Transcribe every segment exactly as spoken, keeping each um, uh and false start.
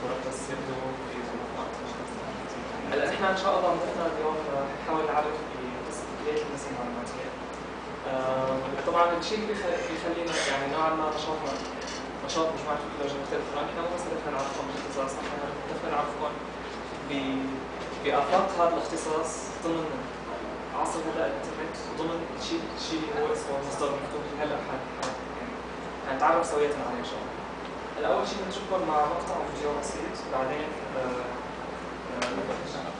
الفرق بس يبدو في نقاط. هلا نحن ان شاء الله هدفنا اليوم نحاول نعرف بقصه كليه الهندسه المعلوماتيه. آه طبعا الشيء اللي بيخلينا يعني نوعا ما نشاطنا نشاط مجموعه التكنولوجيا مختلفه، نحن مو بس هدفنا نعرفهم بالاختصاص، نحن هدفنا نعرفهم بآفاق هذا الاختصاص ضمن عصر هلا الانترنت، وضمن شيء شيء اللي هو اسمه مصدر مفتوح اللي هلا يعني نتعرف سويتنا عليه ان شاء الله. هلا اول شيء بنشوفكم مع مقطع فيديو بسيط، بعدين آه نبدا ان شاء الله.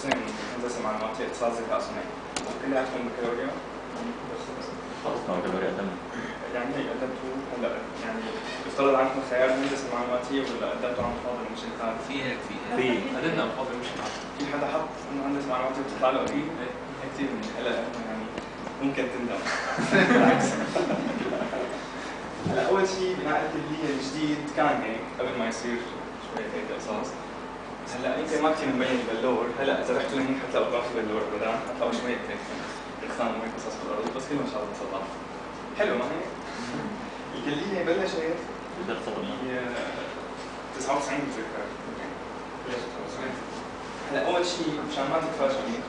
سنه من هندسه معلوماتيه اتصال ذكاء صناعي، كلياتكم بكالوريا؟ خلصنا بكالوريا قدمنا. يعني هي قدمتوا هلا يعني يفترض عنكم خيار هندسه معلوماتيه ولا قدمتوا عن فاضل مش الخارج؟ في هيك في في قدمنا عن فاضل مش الخارج. في حدا حط انه هندسه معلوماتيه بتطلع له قريب؟ هي كثير من هلا يعني ممكن تندم. بالعكس. هلا اول شيء بناء الكليه الجديد كان هيك قبل ما يصير شوي هيك قصص. هلا يمكن ما كثير مبين البلور، هلا اذا رحتوا لهين حتلاقوا ما في بلور ابدا، حتلاقوا شويه هيك اقسام وهيك قصص بالارض، بس كله ان شاء الله سطح. حلو ما هيك؟ الكليه بلشت ب تسعة وتسعين بتذكر. بلشت تسعة وتسعين. هلا اول شيء مشان ما تتفاجئوا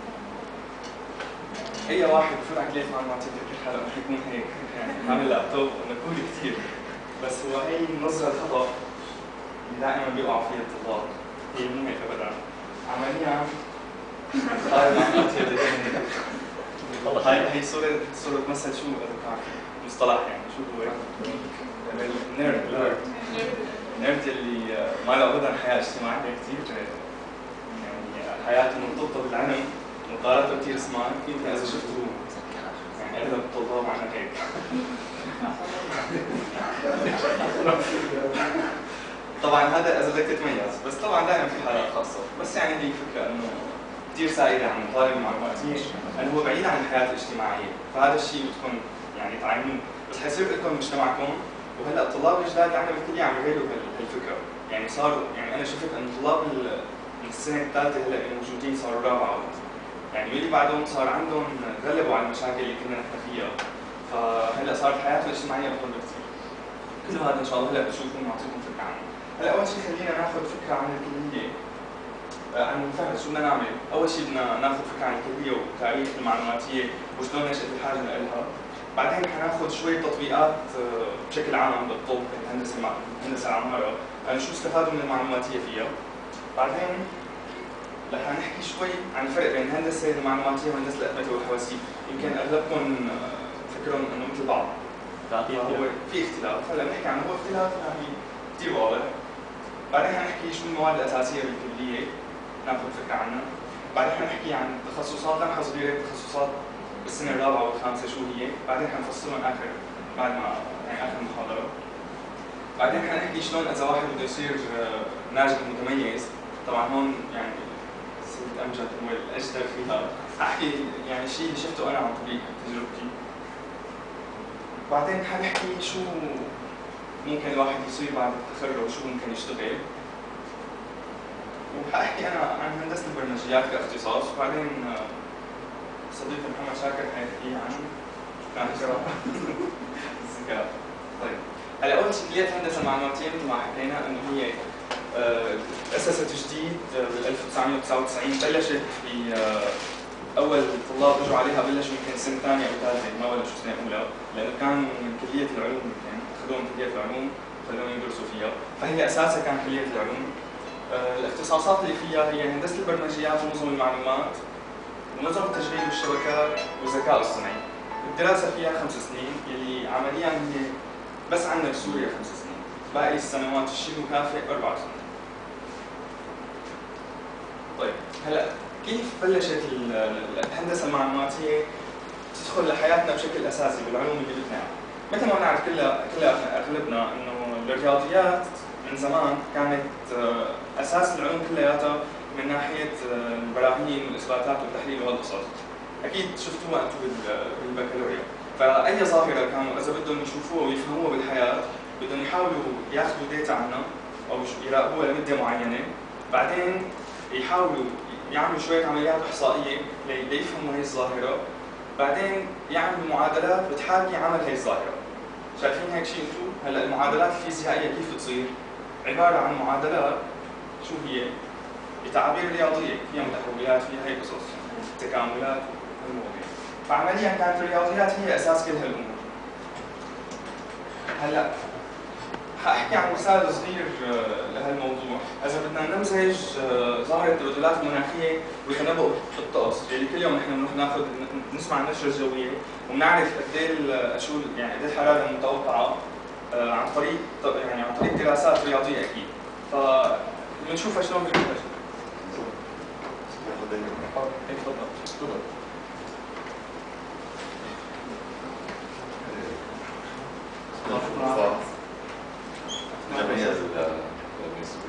اي واحد بفوت على كليه معلوماتيه بفكر حاله رح يكون هيك يعني عامل لابتوب ونكول كثير، بس هو هي النظره الخطا اللي دائما بيقعوا فيها الطلاب، هي مو هيك ابدا. عمليا هاي معلوماتيه والله هاي هي صوره صوره تمثل شو اتوقع مصطلح يعني شو هو؟ النيرد النيرد اللي ما له ابدا حياه اجتماعيه كثير يعني حياته مرتبطه بالعلم مقاراته كثير سمارت، يمكن اذا شفتوا يعني اغلب الطلاب عنا هيك. طبعا هذا اذا بدك تتميز، بس طبعا دائما في حالات خاصه، بس يعني هي الفكره انه كثير سائده عن طالب المعلوماتيه انه هو بعيد عن الحياه الاجتماعيه، فهذا الشيء بدكم يعني تعينوه، بس حيصير لكم مجتمعكم، وهلا الطلاب الجداد عندنا بالكليه عم يغيروا هالفكره، يعني صاروا يعني انا شفت انه طلاب السنه الثالثه هلا موجودين صاروا رابعه يعني واللي بعدهم صار عندهم غلبوا على المشاكل اللي كنا نحن فيها، فهلا صارت حياتهم الاجتماعيه افضل بكثير. كل هذا ان شاء الله هلا بتشوفوا ونعطيكم فكره عنه. هلا اول شيء خلينا ناخذ فكره عن الكليه، عن المفهد شو بدنا نعمل، اول شيء بدنا ناخذ فكره عن الكليه وتاريخ المعلوماتيه وشلون نشأت الحاجه لها، بعدين حناخذ شويه تطبيقات بشكل عام بالطب، الهندسه الهندسه العماره، يعني شو استفادوا من المعلوماتيه فيها. بعدين رح نحكي شوي عن الفرق بين الهندسه المعلوماتيه وهندسه الأتمتة والحواسيب، يمكن اغلبكم فكرهم انه مثل بعض. هو في اختلاف، هلا بنحكي عنه، هو اختلاف يعني كثير واضح. بعدين حنحكي شو المواد الاساسيه بالكليه، ناخذ فكره عنها. بعدين حنحكي عن تخصصات لمحه صغيره، تخصصات بالسنه الرابعه والخامسه شو هي، بعدين حنفصلهم اخر بعد ما يعني اخر محاضره. بعدين حنحكي شلون اذا واحد بده يصير ناجح متميز، طبعا هون يعني سيد امجد هو الاجدر فيها، احكي يعني الشيء اللي شفته انا عن طريق تجربتي. بعدين حنحكي شو ممكن الواحد يصير بعد التخرج، شو ممكن يشتغل. وحاحكي انا عن هندسه البرمجيات كاختصاص، وبعدين صديقي محمد شاكر حيحكي عن كان الذكاء. طيب هلا اول شيء كليه الهندسه المعلوماتيه مثل ما حكينا انه هي تأسست جديد بال ألف وتسعمئة وتسعة وتسعين، بلشت في اول طلاب اجوا عليها بلشوا يمكن سنه ثانيه او ثالثه، ما بلشوا سنه اولى، لانه كانوا من كليه العلوم، يمكن اخذوهم كليه العلوم وخلوهم يدرسوا فيها، فهي اساسها كان كليه العلوم. الاختصاصات اللي فيها هي هندسه البرمجيات ونظم المعلومات ونظم التشغيل والشبكات والذكاء الصناعي. الدراسه فيها خمس سنين، يلي عمليا هي بس عندنا بسوريا خمس سنين، باقي السنوات الشيء المكافئ اربع سنين. طيب هلا كيف بلشت الهندسه المعلوماتيه تدخل لحياتنا بشكل اساسي بالعلوم اللي بدنا؟ مثل ما بنعرف كلها كلها اغلبنا انه الرياضيات من زمان كانت اساس العلوم كلياتها من ناحيه البراهين والاثباتات والتحليل وهالقصص. اكيد شفتوها انتم بالبكالوريا، فاي ظاهره كانوا اذا بدهم يشوفوها ويفهموها بالحياه بدهم يحاولوا ياخذوا ديتا عنها او يراقبوها لمده معينه، بعدين يحاولوا يعملوا شويه عمليات احصائيه ليفهموا هي الظاهره، بعدين يعملوا معادلات بتحاكي عمل هي الظاهره. شايفين هيك شيء انتم؟ هلا المعادلات الفيزيائيه كيف بتصير؟ عباره عن معادلات شو هي؟ بتعابير رياضيه، فيها متحولات، فيها هي قصص، تكاملات وهالمواضيع. فعمليا كانت الرياضيات هي اساس كل هالامور. هلا حاحكي عن مثال صغير لهالموضوع، اذا بدنا نمزج ظاهره التبدلات المناخيه وتنبؤ الطقس، اللي كل يوم نحن بنروح ناخذ نسمع النشره الجويه وبنعرف قد ايه شو يعني قد ايه الحراره المتوقعه عن طريق يعني عن طريق دراسات رياضيه اكيد. فبنشوفها شلون بنحكي. هيك تفضل. تفضل. جمعية بالنسبة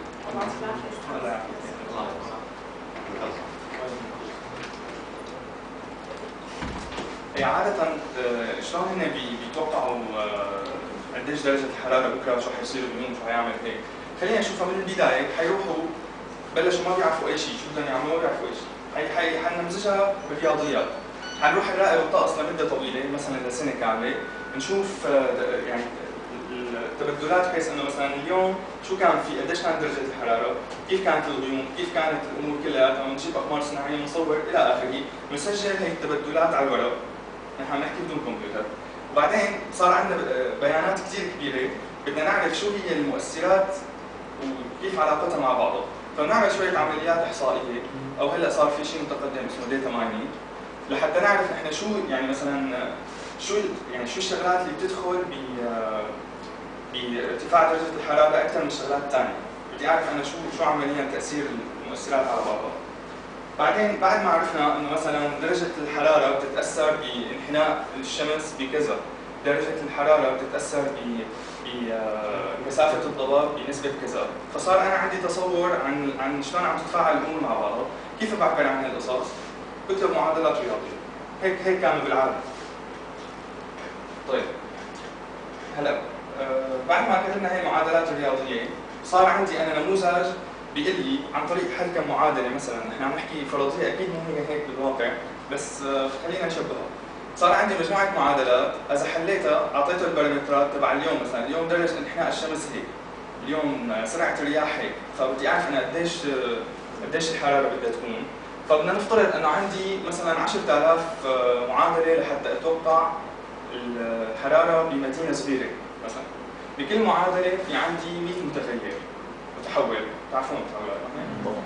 إيه عادة شلون هن بيتوقعوا قديش درجة الحرارة بكره شو حيصير اليوم شو حيعمل هيك؟ خلينا نشوفها من البداية، حيروحوا بلشوا ما بيعرفوا أي شيء، شو بدهم يعملوا ما بيعرفوا أي شيء، حي حي حنمزجها بالرياضيات، حنروح نراقب الطقس لمدة طويلة مثلا لسنة كاملة، نشوف يعني التبدلات بحيث انه مثلا اليوم شو كان في قديش كانت درجه الحراره، كيف كانت الغيوم، كيف كانت الامور كلها، نجيب اقمار صناعيه نصور الى اخره، ونسجل هي التبدلات على الورق، نحن عم نحكي بدون كمبيوتر، وبعدين صار عندنا بيانات كثير كبيره، بدنا نعرف شو هي المؤثرات وكيف علاقتها مع بعضها، فبنعمل شويه عمليات احصائيه، او هلا صار في شيء متقدم اسمه داتا مايننج، لحتى نعرف نحن شو يعني مثلا شو يعني شو الشغلات اللي بتدخل ب بارتفاع درجة الحرارة أكثر من الشغلات الثانية، بدي أعرف أنا شو شو عمليا تأثير المؤثرات على بعضها. بعدين بعد ما عرفنا إنه مثلا درجة الحرارة بتتأثر بانحناء الشمس بكذا، درجة الحرارة بتتأثر ب بمسافة الضباب بنسبة كذا، فصار أنا عندي تصور عن عن شلون عم تتفاعل الأمور مع بعضها، كيف بعبر عن هالقصص؟ بكتب معادلات رياضية، هيك هيك كانوا بالعادة. طيب هلا أه بعد ما كتبنا هي المعادلات الرياضيه صار عندي انا نموذج بيقول لي عن طريق حل كم معادله، مثلا نحن عم نحكي فرضيه اكيد مو هي هيك بالواقع، بس أه خلينا نشبهها. صار عندي مجموعه معادلات اذا حليتها اعطيته البارامترات تبع اليوم، مثلا اليوم درجه انحناء الشمس هيك، اليوم سرعه الرياح هيك، فبدي اعرف انا قديش قديش الحراره بدها تكون، فبدنا نفترض انه عندي مثلا عشرة آلاف معادله لحتى اتوقع الحراره بمدينه صغيره مثلا. بكل معادله في عندي مئة متغير متحول، بتعرفون المتحولات؟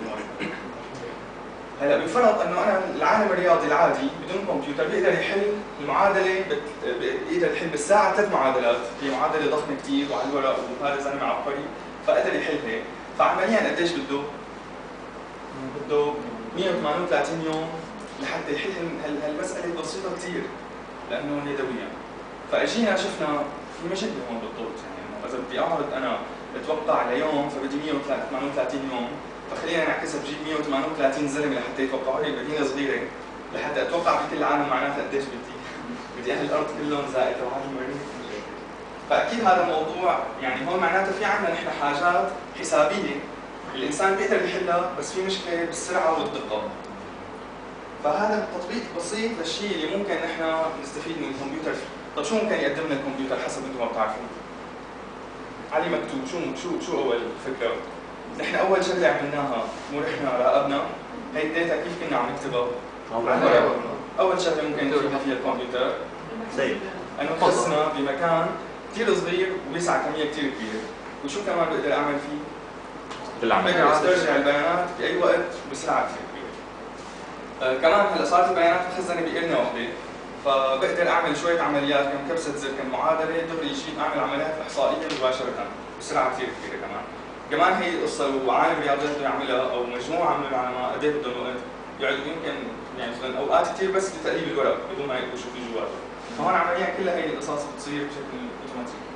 هلا بفرض انه انا العالم الرياضي العادي بدون كمبيوتر بيقدر يحل المعادله، بيقدر يحل بالساعه ثلاث معادلات، هي معادله ضخمه كثير وعلى الورق وهذا زلمه عبقري فقدر يحلها، فعمليا قديش بده؟ بده مئة وثمانية وثلاثين يوم لحتى يحل هالمساله البسيطه كثير لانه يدويا. فاجينا شفنا في مشكله هون بالضبط، يعني اذا بدي اقعد انا اتوقع ليوم فبدي مئة وثمانية وثلاثين يوم، فخلينا نعكسها بجيب مئة وثمانية وثلاثين زلمه لحتى يتوقعوا لي مدينه صغيره لحتى اتوقع بكل العالم معناتها قديش بدي بدي اهل الارض كلهم زائد وعالم المريخ. فاكيد هذا الموضوع يعني هون معناته في عندنا نحن حاجات حسابيه الانسان بيقدر يحلها بس في مشكله بالسرعه والدقه. فهذا التطبيق بسيط للشيء اللي ممكن نحن نستفيد من الكمبيوتر فيه. طيب شو ممكن يقدم لنا الكمبيوتر حسب انتم ما بتعرفون؟ علي مكتوب شو شو شو اول فكره؟ نحن اول شغله عملناها مو رحنا راقبنا هي الداتا كيف كنا عم نكتبها؟ اول شغله ممكن نكتبها فيها الكمبيوتر انه خصنا بمكان كثير صغير وبيسع كميه كثير كبيره، وشو كمان بقدر اعمل فيه؟ بقدر استرجع البيانات باي وقت وبسرعه كثير كبيره. آه كمان هلا صارت البيانات مخزنه بقرنه وحده، فبقدر اعمل شويه عمليات كم كبسه زر كم معادله دغري يجيب اعمل عمليات احصائيه مباشره بسرعه كثير كبيره. كمان كمان هي القصه لو عالم رياضيات بده يعملها او مجموعه من العلماء قد ايه بدهم وقت؟ يقعد يمكن يعني مثلا اوقات كثير بس بتقليب الورق بدون ما يكتبوا شو في جواته. فهون عمليا كلها هي القصص بتصير بشكل اوتوماتيكي.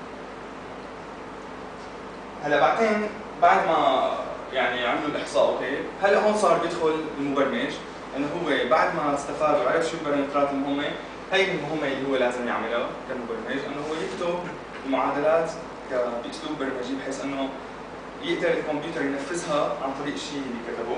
هلا بعدين بعد ما يعني عملوا الاحصاء اوكي، هلا هون صار بيدخل المبرمج انه هو بعد ما استفاد وعرف شو البارامترات المهمه، هي المهمه اللي هو لازم يعملها كمبرمج، انه هو يكتب المعادلات باسلوب برمجي بحيث انه يقدر الكمبيوتر ينفذها عن طريق الشيء اللي كتبه.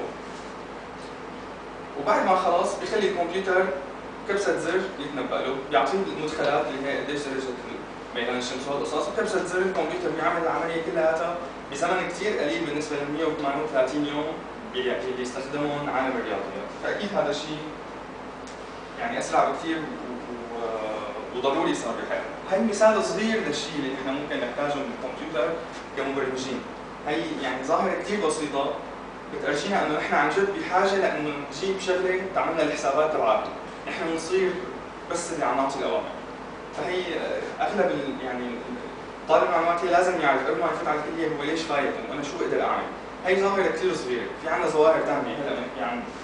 وبعد ما خلص بيخلي الكمبيوتر كبسه زر يتنبأ له، بيعطيه المدخلات اللي هي قديش درجه ميلان الشمس وهالقصص، وكبسه زر الكمبيوتر بيعمل العمليه كلياتها بزمن كثير قليل بالنسبه لل مئة وثمانية وثلاثين يوم اللي يستخدمون عالم الرياضيات. فاكيد هذا الشيء يعني اسرع بكثير وضروري صار بحياتنا. هي مثال صغير للشيء اللي نحن ممكن نحتاجه من الكمبيوتر كمبرمجين. هي يعني ظاهره كثير بسيطه بترجينا انه نحن عن جد بحاجه لانه نجيب شغله تعملنا الحسابات تبعها، نحن بنصير بس اللي عم نعطي الاوامر. فهي اغلب يعني طالب معلوماتي لازم يعرف قبل ما يفوت على الكليه هو ليش فايت وانا شو بقدر اعمل. هي ظاهره كثير صغيره، في عندنا ظواهر ثانيه هلا بنحكي عن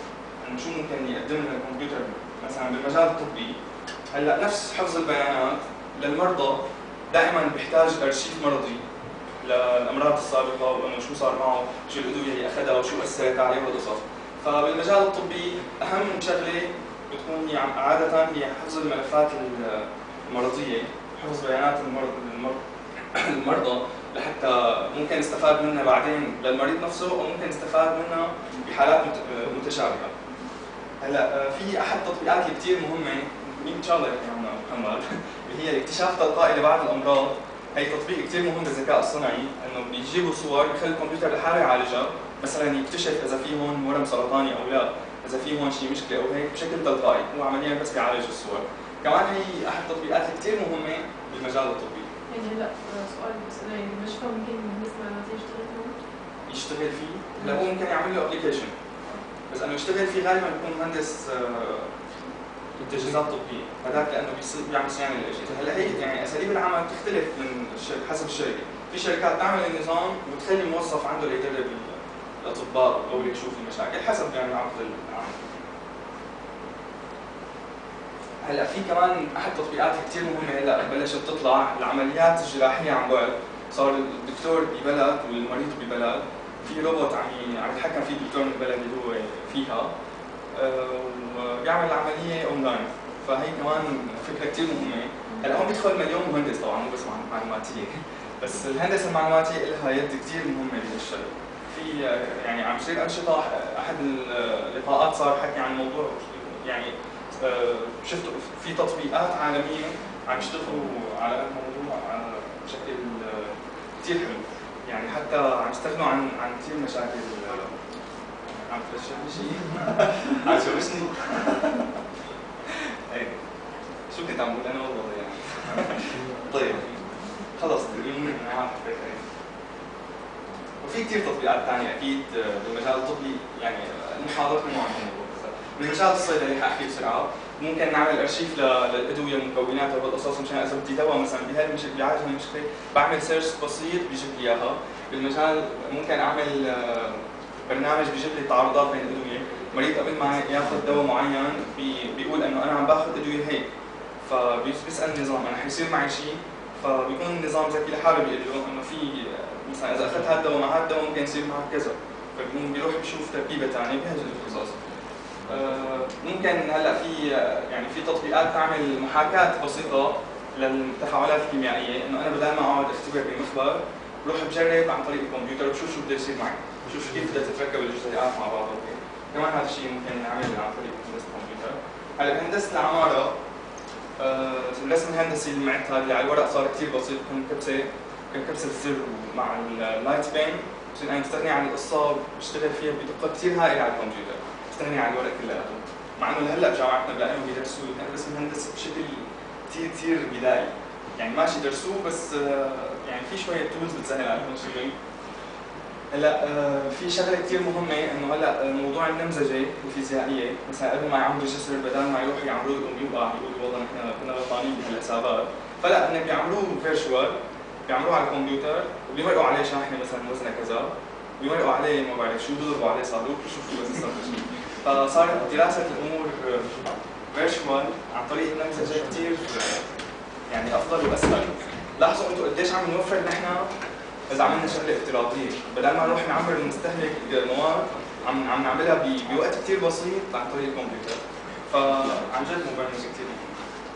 انه شو ممكن يقدم لنا الكمبيوتر مثلا بالمجال الطبي. هلا نفس حفظ البيانات للمرضى دائما بيحتاج ارشيف مرضي للامراض السابقه وانه شو صار معه، شو الادويه اللي اخذها وشو اثرت عليه وهالقصص. فبالمجال الطبي اهم شغله بتكون هي عاده هي حفظ الملفات المرضيه، حفظ بيانات المرض المرضى لحتى ممكن نستفاد منها بعدين للمريض نفسه، او ممكن نستفاد منها بحالات متشابهه. هلا في احد التطبيقات اللي كثير مهمه ان شاء الله يحكي عنها محمد اللي هي الاكتشاف التلقائي لبعض الامراض. هي تطبيق كثير مهم بالذكاء الصنعي، انه بيجيبوا صور بيخلي الكمبيوتر لحاله يعالجها، مثلا يكتشف اذا في هون ورم سرطاني او لا، اذا في هون شيء مشكله او هيك بشكل تلقائي، هو عمليا بس بيعالج الصور. كمان هي احد التطبيقات اللي كثير مهمه بالمجال الطبي. يعني هلا سؤال بس انا يعني المشفى ممكن الناس معناتها يشتغل هون؟ يشتغل فيه؟ لا هو ممكن يعمل له ابلكيشن، بس انه يشتغل فيه غالبا بيكون مهندس تجهيزات طبيه، هذاك لانه بيعمل صيانه للاجهزه. هلا هي يعني اساليب العمل تختلف من الشركه حسب الشركه، في شركات تعمل النظام وتخلي موظف عنده ليدرب الاطباء او اللي يشوف المشاكل حسب يعني عقد العمل. هلا في كمان احد التطبيقات كثير مهمه هلا بلشت تطلع، العمليات الجراحيه عن بعد، صار الدكتور ببلد والمريض ببلد، في روبوت عم عم يتحكم فيه الدكتور من البلد اللي هو فيها أه وبيعمل العمليه اونلاين، فهي كمان فكره كثير مهمه. هلا هون بيدخل مليون مهندس طبعا مو بس معلوماتيه، بس الهندسه المعلوماتيه لها يد كثير مهمه بهالشغل. في يعني عم يصير انشطه، احد اللقاءات صار حكي عن موضوع يعني شفتوا في تطبيقات عالميه عم يشتغلوا على الموضوع بشكل كثير حلو، يعني حتى عم يستغنوا عن عن كثير مشاكل. عم تفشل شيء؟ عم تشوشني؟ ايه شو كنت عم بقول انا والله يعني. طيب خلص اليوم انا حبيت هيك. وفي كثير تطبيقات ثانيه اكيد بالمجال الطبي، يعني المحاضرات مو عن الموضوع. بالمجال الصيدلي حاحكي بسرعه، ممكن نعمل ارشيف للادويه ومكوناتها وهالقصص، مشان اذا بدي دواء مثلا بهالمشكله بيعالج هالمشكله بعمل سيرش بسيط بيجيب لي اياها. بالمجال ممكن اعمل برنامج بيجيب لي تعارضات بين الادويه، مريض قبل ما ياخذ دواء معين بي بيقول انه انا عم باخذ ادويه هيك، فبيسال النظام انا حيصير معي شيء، فبيكون النظام ذكي لحاله بيقول له انه في مثلا اذا اخذت هذا الدواء مع هذا الدواء ممكن يصير معك كذا، فبيقوم بيروح بيشوف تركيبه ثانيه بهذه القصص. ممكن هلا في يعني في تطبيقات تعمل محاكاه بسيطه للتفاعلات الكيميائيه، انه انا بدل ما اقعد اختبر بمخبر بروح بجرب عن طريق الكمبيوتر وبشوف شو بده يصير معي، بشوف كيف بدها تتركب الجزيئات مع بعضها وهيك. كمان هذا الشيء ممكن ينعمل عن طريق هندسه الكمبيوتر. هلا بهندسه العماره الرسم الهندسي المعتاد اللي على الورق صار كثير بسيط، كان كبسه كان كبسه الزر مع اللايت بين، بصير انا بستغني عن القصه بشتغل فيها بدقه كثير هائله على الكمبيوتر، بستغني عن الورق كلياته. مع انه هلا بجامعتنا بلاقيهم بيدرسوا الرسم الهندسي بشكل كثير كثير بدائي، يعني ماشي درسوه بس يعني في شويه تولز بتسهل عليهم شوي. هلا في شغله كثير مهمه انه هلا موضوع النمذجه الفيزيائيه، مثلا قبل ما يعملوا جسر بدل ما يروحوا يعملوه يقوم يوقع يقولوا والله نحن كنا غلطانين بهالحسابات، فلا انه بيعملوه فيرتشوال، بيعملوه على الكمبيوتر وبيمرقوا عليه شاحنه مثلا وزنها كذا، بيمرقوا عليه ما بعرف شو، بيضربوا عليه صاروخ بيشوفوا بس يصير شيء. فصار دراسه الامور فيرتشوال عن طريق النمذجه كثير يعني افضل واسهل. لاحظوا انتم قديش عم نوفر نحن اذا عملنا شغله افتراضيه، بدل ما نروح نعمر المستهلك مواد عم عم نعملها بوقت كثير بسيط عن طريق الكمبيوتر. فعن جد مبرمجه كثير مهمه.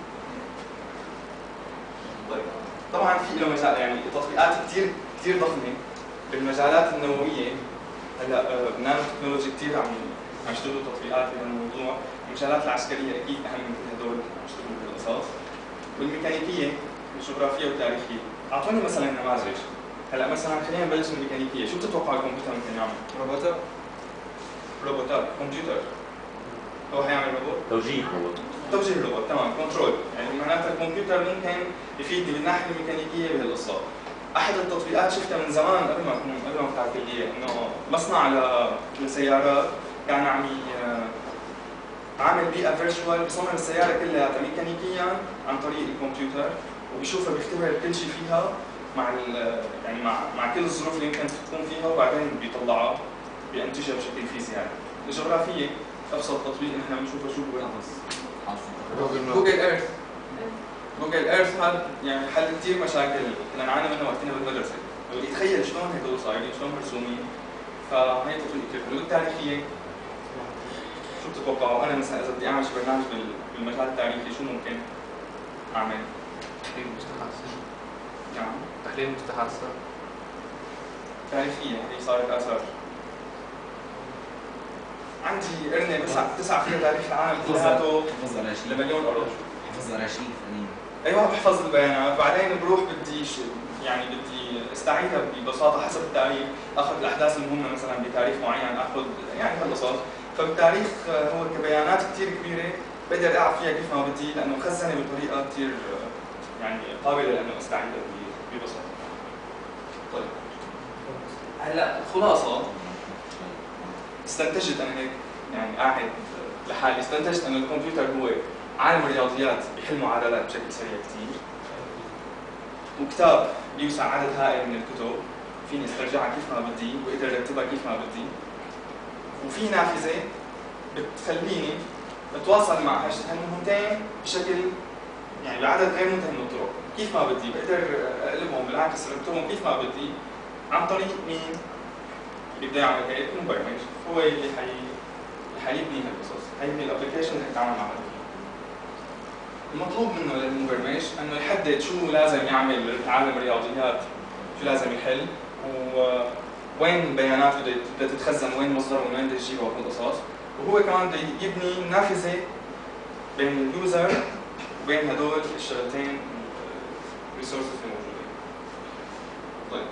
طيب طبعا في له مجال يعني تطبيقات كثير كثير ضخمه بالمجالات النوويه. هلا بنانو تكنولوجي كثير عم عم يشتغلوا تطبيقات بهالموضوع، المجالات العسكريه اكيد اهم من كل هدول عم يشتغلوا بهالقصص. والميكانيكيه والجغرافيه والتاريخيه، اعطوني مثلا نماذج. هلا مثلا خلينا نبلش من الميكانيكيه، شو بتتوقع الكمبيوتر ممكن يعمل؟ روبوتات روبوتات، كمبيوتر هو حيعمل روبوت؟ توجيه روبوت توجيه روبوت، تمام، كنترول، يعني معناتها الكمبيوتر ممكن يفيدني من الناحيه الميكانيكيه بهالقصه. احد التطبيقات شفتها من زمان قبل ما اكون قبل ما افتح الكليه، انه مصنع للسيارات كان عم عامل بيئه فيرتشوال بصمم السياره كلها ميكانيكيا عن طريق الكمبيوتر، وبيشوفها بيختبر كل شيء فيها مع يعني مع مع كل الظروف اللي يمكن تكون فيها، وبعدين بيطلعها بينتجها بشكل فيزيائي. الجغرافيه ابسط تطبيق نحن بنشوفه شو هو؟ جوجل جوجل ايرث. جوجل ايرث هذا يعني حل كثير مشاكل كنا نعاني منها وقتنا بالمدرسه، يتخيل شلون هدول صايرين، شلون مرسومين، فهي تطبيق كثير حلو. التاريخيه شو بتتوقعوا؟ انا مثلا اذا بدي اعمل شي برنامج بالمجال التاريخي شو ممكن اعمل؟ تحليل مستحاصة. نعم. تحليل مستحاصة. تاريخيه هي صارت اثار. عندي قرنه بس تسعة فيها تاريخ العالم كلياته حفظ ارشيف لمليون قرش. حفظ ارشيف انين. ايوه بحفظ البيانات، بعدين بروح بدي ش... يعني بدي استعيدها ببساطه حسب التاريخ، اخذ الاحداث المهمه مثلا بتاريخ معين، اخذ يعني هالقصص، فبالتاريخ هو كبيانات كثير كبيره بقدر العب فيها كيف ما بدي لانه مخزنه بطريقه كثير يعني قابله لانه استعيدها ببساطه. طيب هلا الخلاصه استنتجت انا هيك يعني قاعد لحالي، استنتجت انه الكمبيوتر هو عالم الرياضيات بيحل معادلات بشكل سريع كثير، وكتاب بيوسع عدد هائل من الكتب فيني استرجعها كيف ما بدي واقدر ارتبها كيف ما بدي، وفي نافذه بتخليني اتواصل مع هالمهمتين بشكل يعني بعدد غير منتهي من الطرق كيف ما بدي، بقدر اقلبهم بالعكس ارتبهم كيف ما بدي عن طريق مين؟ اللي بده يعمل هيك مبرمج، هو اللي حي اللي حيبني هالقصص، حيبني الابلكيشن اللي حيتعامل معها. المطلوب منه للمبرمج انه يحدد شو لازم يعمل بعالم الرياضيات، شو لازم يحل، ووين البيانات بدها تتخزن، وين مصدرها وين بدها تجيبها وهالقصص، وهو كمان بده يبني نافذه بين اليوزر وبين هدول الشغلتين الريسورسز الموجودين. طيب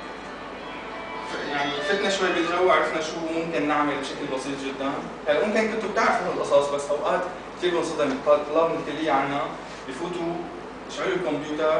يعني فتنا شوي بالجو، عرفنا شو ممكن نعمل بشكل بسيط جدا. هلا ممكن كنتوا بتعرفوا هالقصص بس اوقات كثير بنصدم، الطلاب من الكليه عنا بفوتوا يشعلوا الكمبيوتر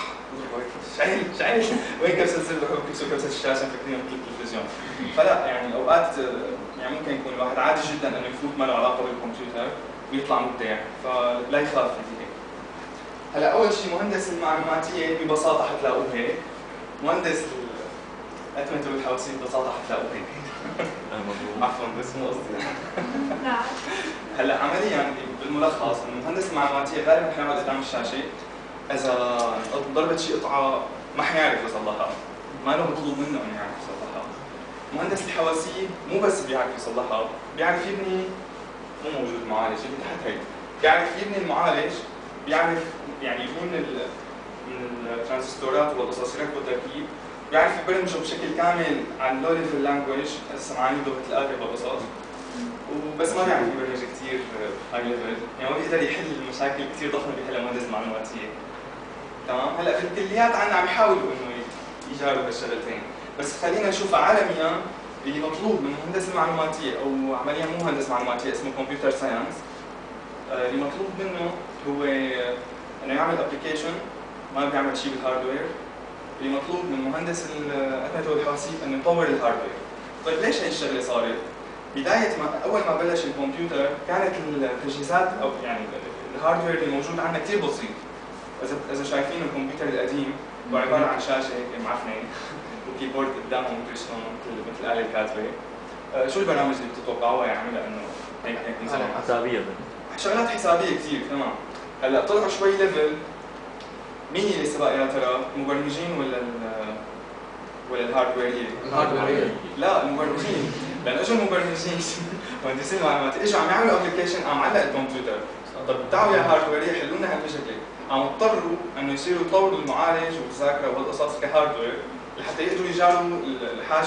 شعيل شعيل وين كبسه زر بحب كبسوا كبسه الشاشه مفكرين مثل التلفزيون. فلا يعني اوقات يعني ممكن يكون الواحد عادي جدا انه يفوت ما له علاقه بالكمبيوتر ويطلع مبدع، فلا يخاف في هيك. هلا اول شيء مهندس المعلوماتيه ببساطه حتلاقوه هيك، مهندس الأتمتة والحواسيب ببساطه حتلاقوه هيك. عفوا بس مو قصدي. هلا عمليا بالملخص انه مهندس المعلوماتيه غالبا حيقعد قدام الشاشه، اذا ضربت شي قطعه ما حيعرف يصلحها، ما له مطلوب منه انه يعرف يصلحها. مهندس الحواسيب مو بس بيعرف يصلحها، بيعرف يبني، مو موجود معالج اللي تحت هيك، بيعرف يبني المعالج، بيعرف يعني يبني من ال من الترانزستورات والقصص يركبوا التركيب، بيعرف يبرمجه بشكل كامل على اللو ليفل لانجويج، هسه معاني لغه الآلة والقصص، وبس ما بيعرف يبرمج كثير هاي ليفل، يعني ما بيقدر يحل المشاكل كثير ضخمه بيحلها مهندس المعلوماتيه. تمام؟ هلا في الكليات عنا عم يحاولوا انه يجاروا هالشغلتين، بس خلينا نشوف عالميا اللي مطلوب من مهندس المعلوماتيه او عمليا مو مهندس معلوماتيه اسمه كمبيوتر ساينس، اللي مطلوب منه هو انه يعمل ابلكيشن ما بيعمل شيء بالهاردوير. اللي مطلوب من مهندس الأتمتة والحواسيب انه يطور الهاردوير. طيب ليش هي الشغله صارت؟ بدايه ما اول ما بلش الكمبيوتر كانت التجهيزات او يعني الهاردوير اللي موجود عندنا كثير بسيط. اذا اذا شايفين الكمبيوتر القديم هو عباره عن شاشه هيك معفنه وكيبورد قدامه مدري شلون مثل مثل الآلة الكاتبه. أه شو البرامج اللي بتتوقعوها يعملها انه هيك هيك مثلا؟ حسابيه شغلات حسابيه كثير. تمام. هلا طلعوا شوي ليفل، مين اللي سبق يا ترى؟ المبرمجين ولا ال ولا الهاردويريه؟ الهاردويريه. لا المبرمجين، لان اجوا المبرمجين مهندسين المعلومات اجوا عم يعملوا ابلكيشن عم علق الكمبيوتر، طب تعالوا يا هاردويريه حلوا لنا هالمشكله، عم اضطروا انه يصيروا يطوروا المعالج والذاكره وهالقصص كهاردوير لحتى يقدروا يجاروا الحاجه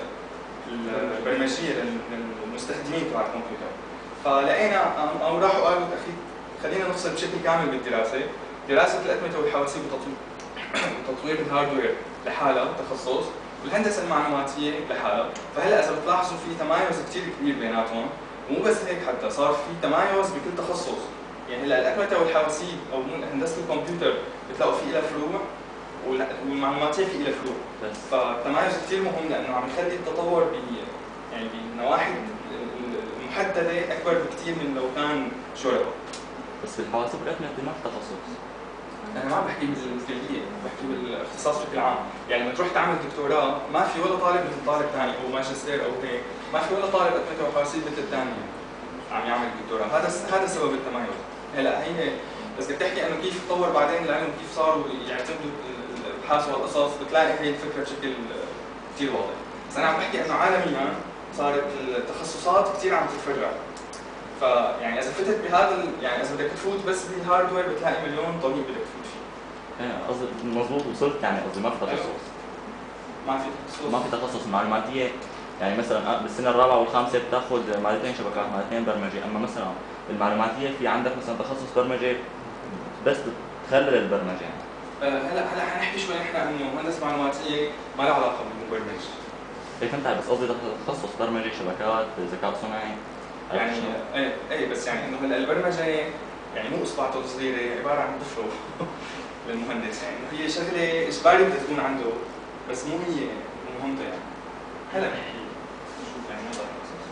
البرمجيه للمستخدمين تبع الكمبيوتر. فلقينا قاموا راحوا قالوا اخي خلينا نفصل بشكل كامل بالدراسه، دراسه الأتمتة والحواسيب وتطوير الهاردوير لحالها تخصص، والهندسه المعلوماتيه لحالها. فهلا اذا بتلاحظوا في تمايز كثير كبير بيناتهم، ومو بس هيك حتى صار في تمايز بكل تخصص. يعني هلا الأتمتة والحواسيب او هندسه الكمبيوتر بتلاقوا في لها فروع والمعلوماتيه في لها فروع. فالتمايز كثير مهم لانه عم يخلي التطور ب يعني بالنواحي المحدده اكبر بكثير من لو كان شرطه. بس بالحواسيب والأتمتة ما في تخصص. انا ما بحكي بالكليه، بحكي بالاختصاص بشكل عام، يعني لما تروح تعمل دكتوراه ما في ولا طالب مثل طالب ثاني او ماجستير او هيك، ما في ولا طالب أتمتة وحواسيب مثل الثاني. عم يعمل دكتوراه، هذا هذا سبب التميز. هلا هي بس بدك تحكي انه كيف تطور بعدين العلم وكيف صاروا يعتمدوا الابحاث والقصص، بتلاقي هي الفكره بشكل كثير واضح. بس انا عم بحكي انه عالميا صارت التخصصات كثير عم تتفرع. فيعني اذا فتت بهذا يعني اذا بدك تفوت بس بالهاردوير بتلاقي مليون طريق بدك تفوت فيه. ايه قصدي مضبوط وصلت يعني قصدي ما في تخصص. ما في تخصص. ما في تخصص معلوماتيه يعني مثلا بالسنه الرابعه والخامسه بتاخذ مادتين شبكات مادتين برمجه، اما مثلا بالمعلوماتيه في عندك مثلا تخصص برمجه بس تخلل البرمجه يعني. أه هلا هلا حنحكي شوي نحن انه مهندس معلوماتيه ما له علاقه بالمبرمج. ايه فهمت علي، بس قصدي تخصص برمجه شبكات ذكاء صناعي يعني ايه ايه بس يعني انه هلا البرمجه يعني مو اصبعته الصغيره عباره عن ضفره للمهندس، يعني انه هي شغله اجباري بدها تكون عنده بس مو هي مهمته يعني. هلا نحكي نشوف يعني نوضح القصص.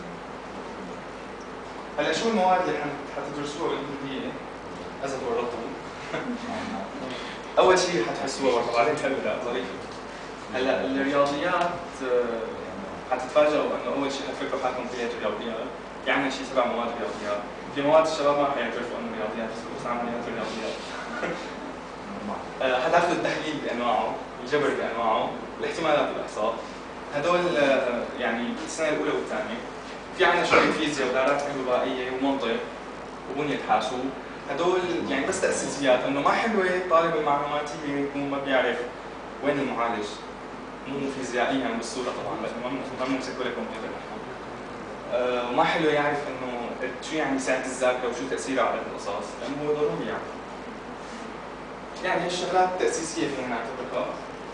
هلا شو المواد اللي حتدرسوها بالكليه؟ اذا تورطوا اول شيء حتحسوها بعدين حلو لا ظريفه. هلا الرياضيات حتتفاجئوا انه اول شيء حتفكروا حالكم كليه الرياضيات، في عندنا شيء سبع مواد رياضيات، في مواد الشباب ما حيعترفوا انه رياضيات بس عمليات الرياضيات. حتاخذوا التحليل بانواعه، الجبر بانواعه، الاحتمالات والاحصاء. هدول يعني السنه الاولى والثانيه. في عندنا شويه فيزياء ودارات كهربائيه ومنطق وبنيه حاسوب. هدول يعني بس تاسيسيات، انه ما حلوه طالب المعلوماتيه يكون ما بيعرف وين المعالج، مو فيزيائيا بالصوره طبعا لانه ما بنمسك ولا كمبيوتر نحن. أه وما حلو يعرف انه شو يعني ساعه الذاكره وشو تاثيرها على القصص، لانه هو ضروري يعني. يعني هي الشغلات التاسيسيه فينا نعتبرها.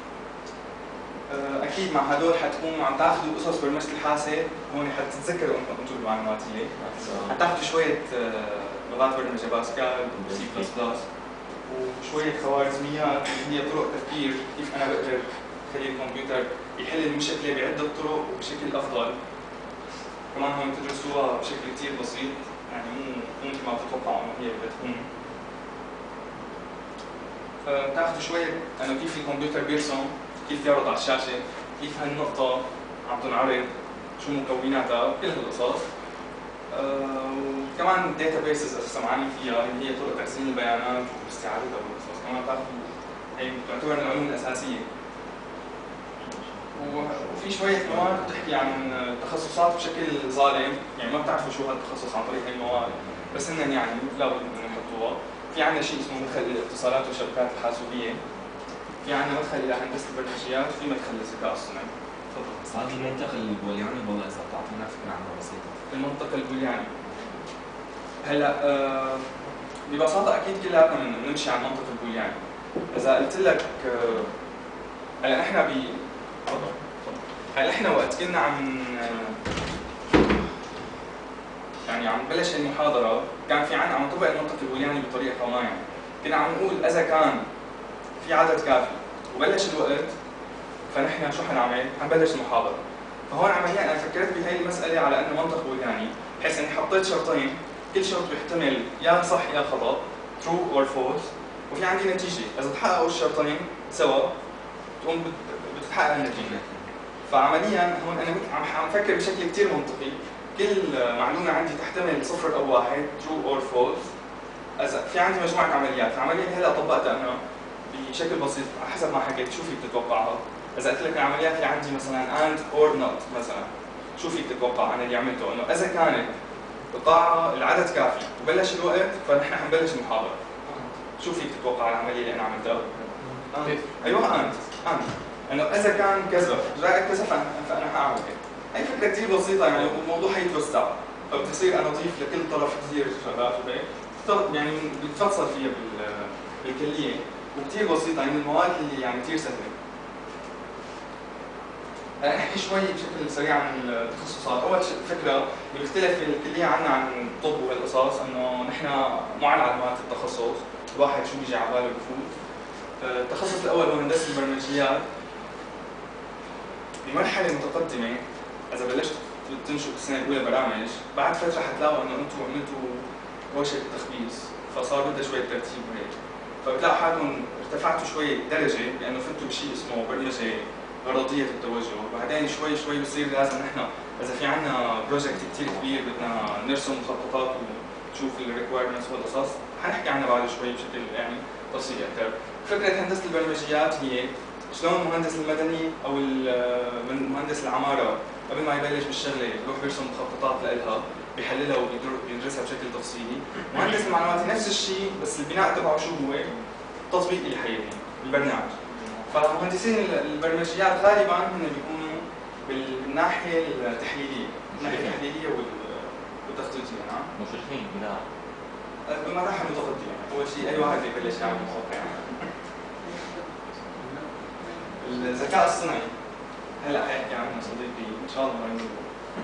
أه اكيد مع هدول حتكونوا عم تاخذوا قصص برمجه الحاسب، هون حتتذكروا انكم انتم بالمعلوماتيه، حتاخذوا شويه لغات برمجه باسكال وسي بلس بلس وشويه خوارزميات اللي هي طرق تفكير، كيف انا بقدر خلي الكمبيوتر يحل المشكله بعده طرق وبشكل افضل. كمان هون تدرسوها بشكل كثير بسيط، يعني مو مو مثل ما بتتوقعوا انه هي بدها تكون. بتاخذوا شويه انه كيف الكمبيوتر بيرسم، كيف يعرض على الشاشه، كيف هالنقطه عم تنعرض، شو مكوناتها، كل هالقصص. أه وكمان الداتا بيسز اذا سمعانين فيها اللي هي طرق تخزين البيانات واستعادتها والقصص، كمان بتاخذوا هي تعتبر من العلوم الاساسيه. وفي شويه مواد بتحكي عن التخصصات بشكل ظالم، يعني ما بتعرفوا شو هالتخصص عن طريق هي المواد، بس هن يعني لابد انه يحطوها. في عندنا شيء اسمه مدخل الاتصالات والشبكات الحاسوبيه، في عندنا مدخل الى هندسه البرمجيات، وفي مدخل للذكاء الصناعي. تفضل. هذا المنطق البولياني والله اذا بتعطينا فكره عنه بسيطه. المنطق البولياني. هلا آه ببساطه اكيد كلياتنا بنمشي على المنطق البولياني. اذا قلت لك آه هلا نحن ب تفضل هلا نحن وقت كنا عم يعني عم نبلش المحاضره كان في عنا عم نطبق المنطق البولياني بطريقه ما، يعني كنا عم نقول اذا كان في عدد كافي وبلش الوقت فنحن شو حنعمل؟ حنبلش المحاضره. فهون عمليا انا فكرت بهي المساله على انه منطق بولياني، بحيث اني حطيت شرطين كل شرط بيحتمل يا صح يا خطا true or false، وفي عندي نتيجه، اذا تحققوا الشرطين سوا تقوم بتتحقق النتيجه. فعمليا هون انا عم افكر بشكل كثير منطقي، كل معلومه عندي تحتمل صفر او واحد true or false. اذا في عندي مجموعه عمليات، فعمليا هلا طبقتها انا بشكل بسيط على حسب ما حكيت، شو فيك تتوقعها؟ اذا قلت لك العمليات اللي عندي مثلا and or not مثلا، شو فيك تتوقع انا اللي عملته؟ انه اذا كانت قطاعها العدد كافي وبلش الوقت فنحن حنبلش المحاضره. شو فيك تتوقع العمليه اللي انا عملتها؟ آه. ايوه and and انه اذا كان كذا جاء كذا فانا حاعمل هيك. هي فكره كثير بسيطه يعني، والموضوع حيتوسع، فبتصير انا اضيف لكل طرف كثير شغلات وهيك، يعني بتفصل فيها بالكليه وكثير بسيطه، يعني المواد اللي يعني كثير سهله. نحكي شوي بشكل سريع عن التخصصات. اول فكره اللي بيختلف الكليه عنا عن الطب والقصص انه نحن مو على علامات التخصص، الواحد شو بيجي على باله بفوت. التخصص الاول هو هندسه البرمجيات. بمرحله متقدمه اذا بلشت تنشئ السنه الاولى برامج، بعد فتره حتلاقوا انه انتم عملتوا ورشه تخبيص، فصار بدها شويه ترتيب وهيك، فبتلاقوا حالكم ارتفعتوا شوي درجه لانه فتوا بشيء اسمه برمجه غرضيه التوجه، وبعدين شوي شوي بصير لازم نحن اذا في عندنا بروجكت كثير كبير بدنا نرسم مخططات ونشوف الريكوايرمنتس والقصص، حنحكي عنها بعد شوي بشكل يعني تفصيلي اكثر. فكره هندسه البرمجيات هي شلون المهندس المدني او مهندس العماره قبل ما يبلش بالشغله يروح بيرسم مخططات لها، بيحللها وبيدرسها بشكل تفصيلي. مهندس المعلوماتي نفس الشيء، بس البناء تبعه شو هو؟ التطبيق اللي حيبني البرنامج. فمهندسين البرمجيات غالبا هم بيكونوا بالناحيه التحليليه، الناحيه التحليليه والتخطيطيه. نعم. مشرفين لا بمراحل متقدمه، اول شيء اي واحد بيبلش يعمل موقع. الذكاء الصنعي هلا حيحكي عنه صديقي ان شاء الله ما يموت.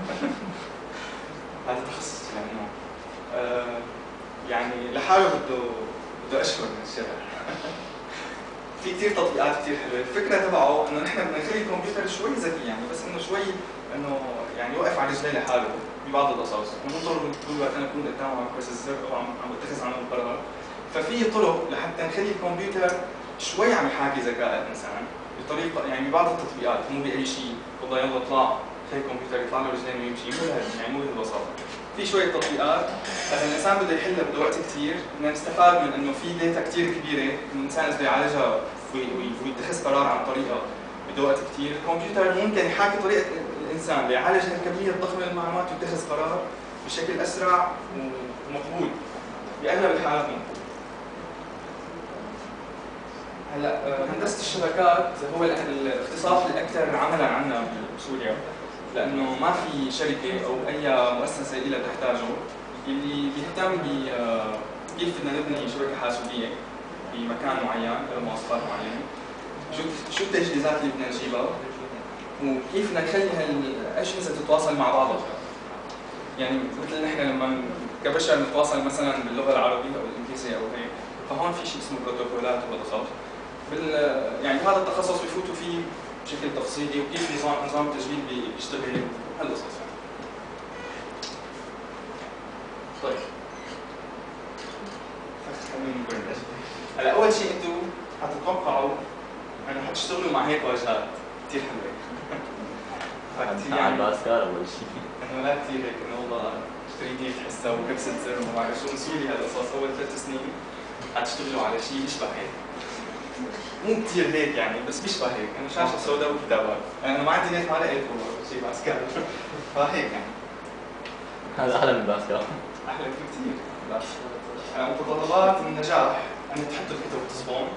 هذا تخصص لانه آه يعني لحاله بده بده اشهر من الشرح. في كثير تطبيقات كثير حلوه، الفكره تبعه انه نحن بدنا نخلي الكمبيوتر شوي ذكي يعني، بس انه شوي انه يعني يوقف على رجليه لحاله ببعض القصص، ومو ضروري طول الوقت انا اكون قدامه عم كرس الزر او عم عم بتخذ عنه القرار. ففي طرق لحتى نخلي الكمبيوتر شوي عم يحاكي ذكاء الانسان بطريقه يعني ببعض التطبيقات، مو باي شيء والله يلا اطلع خلي الكمبيوتر يطلع له رجلين ويمشي، مو يعني مو بهالبساطه. في شويه تطبيقات اذا الانسان بده يحلها بده وقت كثير، بدنا نستفاد من انه في داتا كثير كبيره الانسان اذا بده يعالجها ويتخذ قرار عن طريقه بده وقت كثير، الكمبيوتر ممكن يحاكي طريقه الانسان ليعالج هالكميه الضخمه من المعلومات ويتخذ قرار بشكل اسرع ومقبول باغلب الحالات مقبول. هلا هندسه الشبكات هو الاختصاص الاكثر عملا عندنا بسوريا، لانه ما في شركه او اي مؤسسه لها تحتاجه اللي بيهتم ب كيف بدنا نبني شبكه حاسوبيه بمكان معين له مواصفات معينه، شو شو التجهيزات اللي بدنا نجيبها، وكيف بدنا نخلي هالاجهزه تتواصل مع بعضها. يعني مثل نحن لما كبشر نتواصل مثلا باللغه العربيه او الانجليزيه او هيك، فهون في شيء اسمه بروتوكولات وقصص. بال يعني هذا التخصص بفوتوا فيه بشكل تفصيلي، وكيف نظام نظام التسجيل بيشتغل هالقصص يعني. طيب خلينا نبلش. هلا اول شيء انتم حتتوقعوا انه حتشتغلوا مع هيك واجهات كثير حلوه. على الباسكال اول شيء. انه لا كثير هيك انه والله اشتري كيف تحسها وكبسه زر وما بعرف شو مسؤولي هالقصص. اول ثلاث سنين حتشتغلوا على شيء يشبه هيك. مو كثير هيك يعني، بس بيشبه هيك، انه شاشه سوداء وكتابات، يعني انا ما عندي نت ما لقيت شيء باسكال. فهيك يعني. هذا احلى من الباسكال. احلى بكثير. متطلبات النجاح انه تحط الكتب وتصبون،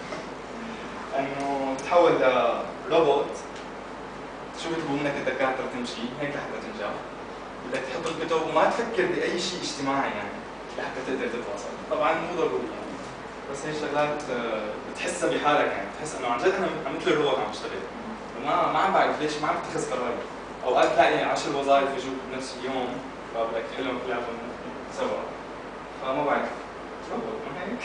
انه تتحول لروبوت شو بيطلبوا منك الدكاتره تمشي هيك لحتى تنجح. بدك تحط الكتب وما تفكر باي شيء اجتماعي يعني لحتى تقدر تتواصل. طبعا مو ضروري يعني، بس هي شغلات بتحسها بحالك يعني، بتحس انه عن جد انا مثل الروبوت عم بشتغل، وما ما عم بعرف ليش ما عم بتخذ قرار. اوقات تلاقي عشر وظائف يجوك بنفس اليوم فبدك تحلهم كلهم سوا، فما بعرف روبوت ما هيك.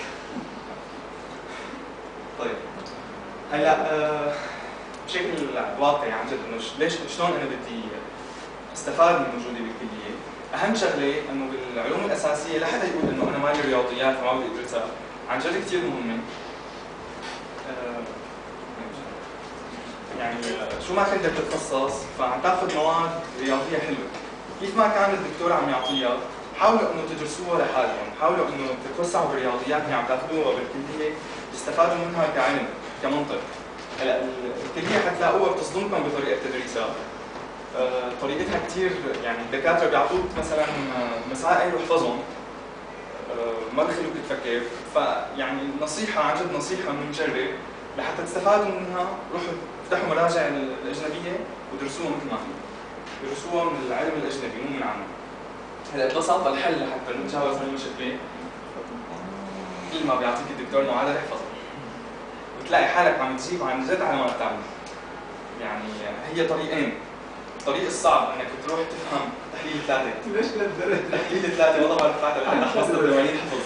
طيب هلا أه بشكل واقعي عن جد انه ليش شلون انا بدي استفاد من وجودي بالكليه؟ اهم شغله انه بالعلوم الاساسيه لا حدا يقول انه انا مالي رياضيات فما بدي ادرسها، عن جد كثير مهمه. أه يعني شو ما كنت تتخصص فعم تاخذ مواد رياضيه حلوه، كيف ما كان الدكتور عم يعطيها حاولوا انه تدرسوها لحالكم، حاولوا انه تتوسعوا بالرياضيات اللي عم تاخذوها بالكليه، تستفادوا منها كعلم كمنطق. هلا الكليه حتلاقوها بتصدمكم بطريقه تدريسها. أه طريقتها كثير يعني الدكاتره بيعطوك مثلا مسائل واحفظهم، أه ما بخلوك تفكر، فيعني نصيحه عن جد نصيحه من مجرب لحتى تستفادوا منها، روحوا افتحوا مراجع الاجنبيه ودرسوها مثل ما هي. درسوها من العلم الاجنبي مو من عنا. هلا ببساطه الحل لحتى نتجاوز هالمشكله كل ما بيعطيك الدكتور معادله احفظها. بتلاقي حالك عم تجيب عن جد علامات تامه. يعني هي طريقين. الطريق الصعب انك تروح تفهم تحليل ثلاثه. ليش للدرجه؟ تحليل ثلاثه والله ما رفعت لحد حفظت ثمانين حفظ.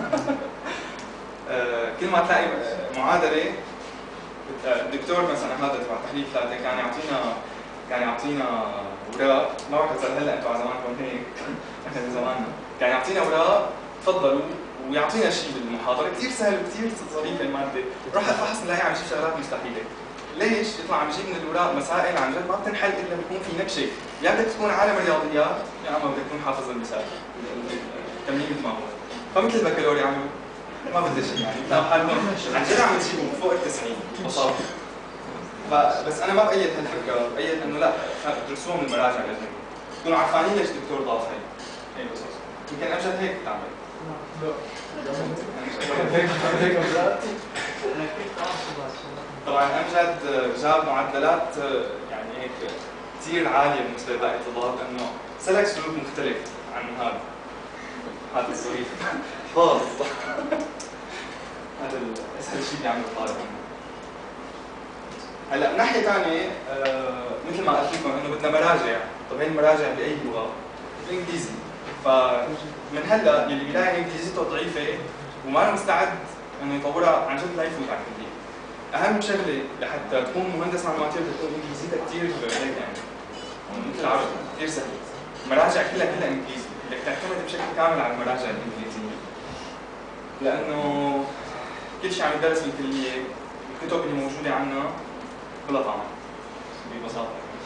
كل ما تلاقي معادله الدكتور مثلا هذا تبع تحليل ثلاثه كان يعطينا كان يعطينا اوراق، ما بعرف اذا هلا انتم على زمانكم هيك، احنا بزماننا، كان يعطينا اوراق تفضلوا ويعطينا شيء بالمحاضره، كثير سهل وكثير ظريفه الماده، نروح على الفحص نلاقي عم يجيب شغلات مستحيله. ليش؟ يطلع عم يجيب من الاوراق مسائل عن جد ما بتنحل الا بيكون في نكشه يا بدك تكون عالم رياضيات يا اما بدك تكون حافظ المثال التمرين مثل ما هو. فمثل البكالوريا عملوا ما بدي شيء يعني بتلاقوا حالكم عن جد عم تجيبوا فوق ال تسعين بساطه. فبس انا ما بايد هالفكره، بايد انه لا درسوها من المراجع الاجنبيه، تكونوا عارفانين ليش الدكتور ضاف هي هي القصص. يمكن امجد هيك بتعمل. طبعا امجد جاب معدلات يعني هيك كثير عاليه بالنسبه لباقي الطلاب لانه سلك سلوك مختلف عن هذا هذا الظريف خالص. هذا اسهل شيء بيعمله الطالب. هلا من ناحيه ثانيه آه مثل ما قلت لكم انه بدنا مراجع، طب هي المراجع باي لغه؟ بالانجليزي. فمن هلا يلي بيلاقي انجليزيته ضعيفه وما مستعد انه يطورها عن جد لا يفوت على الكليه. اهم شغله لحتى تكون مهندس معلوماتي بدك تكون انجليزيتك كثير هيك يعني مثل العربي كثير سهل. المراجع كلها كلها انجليزي، بدك تعتمد بشكل كامل على المراجع الانجليزيه. لانه كل شيء عم يدرس بالكليه، الكتب اللي موجوده عنا كلها طعم ببساطه.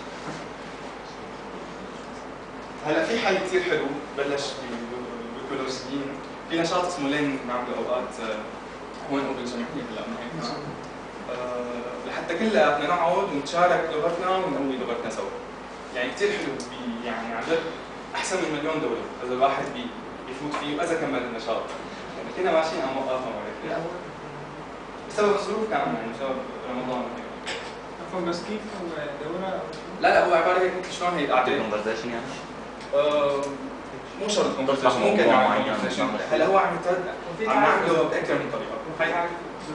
هلا في حل كثير حلو بلش بالبكالوريين، في نشاط اسمه لين بنعمله اوقات هون او بالجامعيه هلا ما هيك أه لحتى كلياتنا نقعد ونتشارك لغتنا ونقوي لغتنا سوا. يعني كثير حلو يعني عن جد احسن من مليون دوله اذا الواحد بي بيفوت فيه واذا كمل النشاط. يعني كنا ماشيين على موقفنا وهيك بسبب الظروف كان يعني بسبب رمضان وهيك. عفوا بس كيف هو دوره؟ لا لا هو عباره هيك مثل شلون هي قاعده كونفرزيشن يعني؟ آه مو شرط كونفرزيشن، ممكن نعمل كونفرزيشن. هلا هو عم يمتد عم نعمله باكثر من طريقه. هي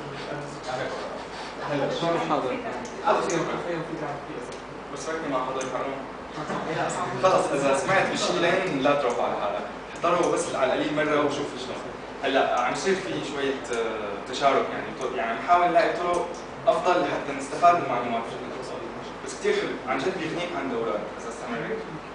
هلا شلون حاضر؟ هذا في بس فكري مع حضرتك حرام. خلص اذا سمعت بشيء لين لا تروحوا على حالك، احضروا بس على القليل مره وشوفوا شلون. هلا عم يصير في شويه تشارك يعني يعني نحاول نلاقي طرق افضل لحتى نستفاد من المعلومات بشكل اقتصادي. بس كثير حلو عن جد بيغنيك عن دورات اذا استمريت.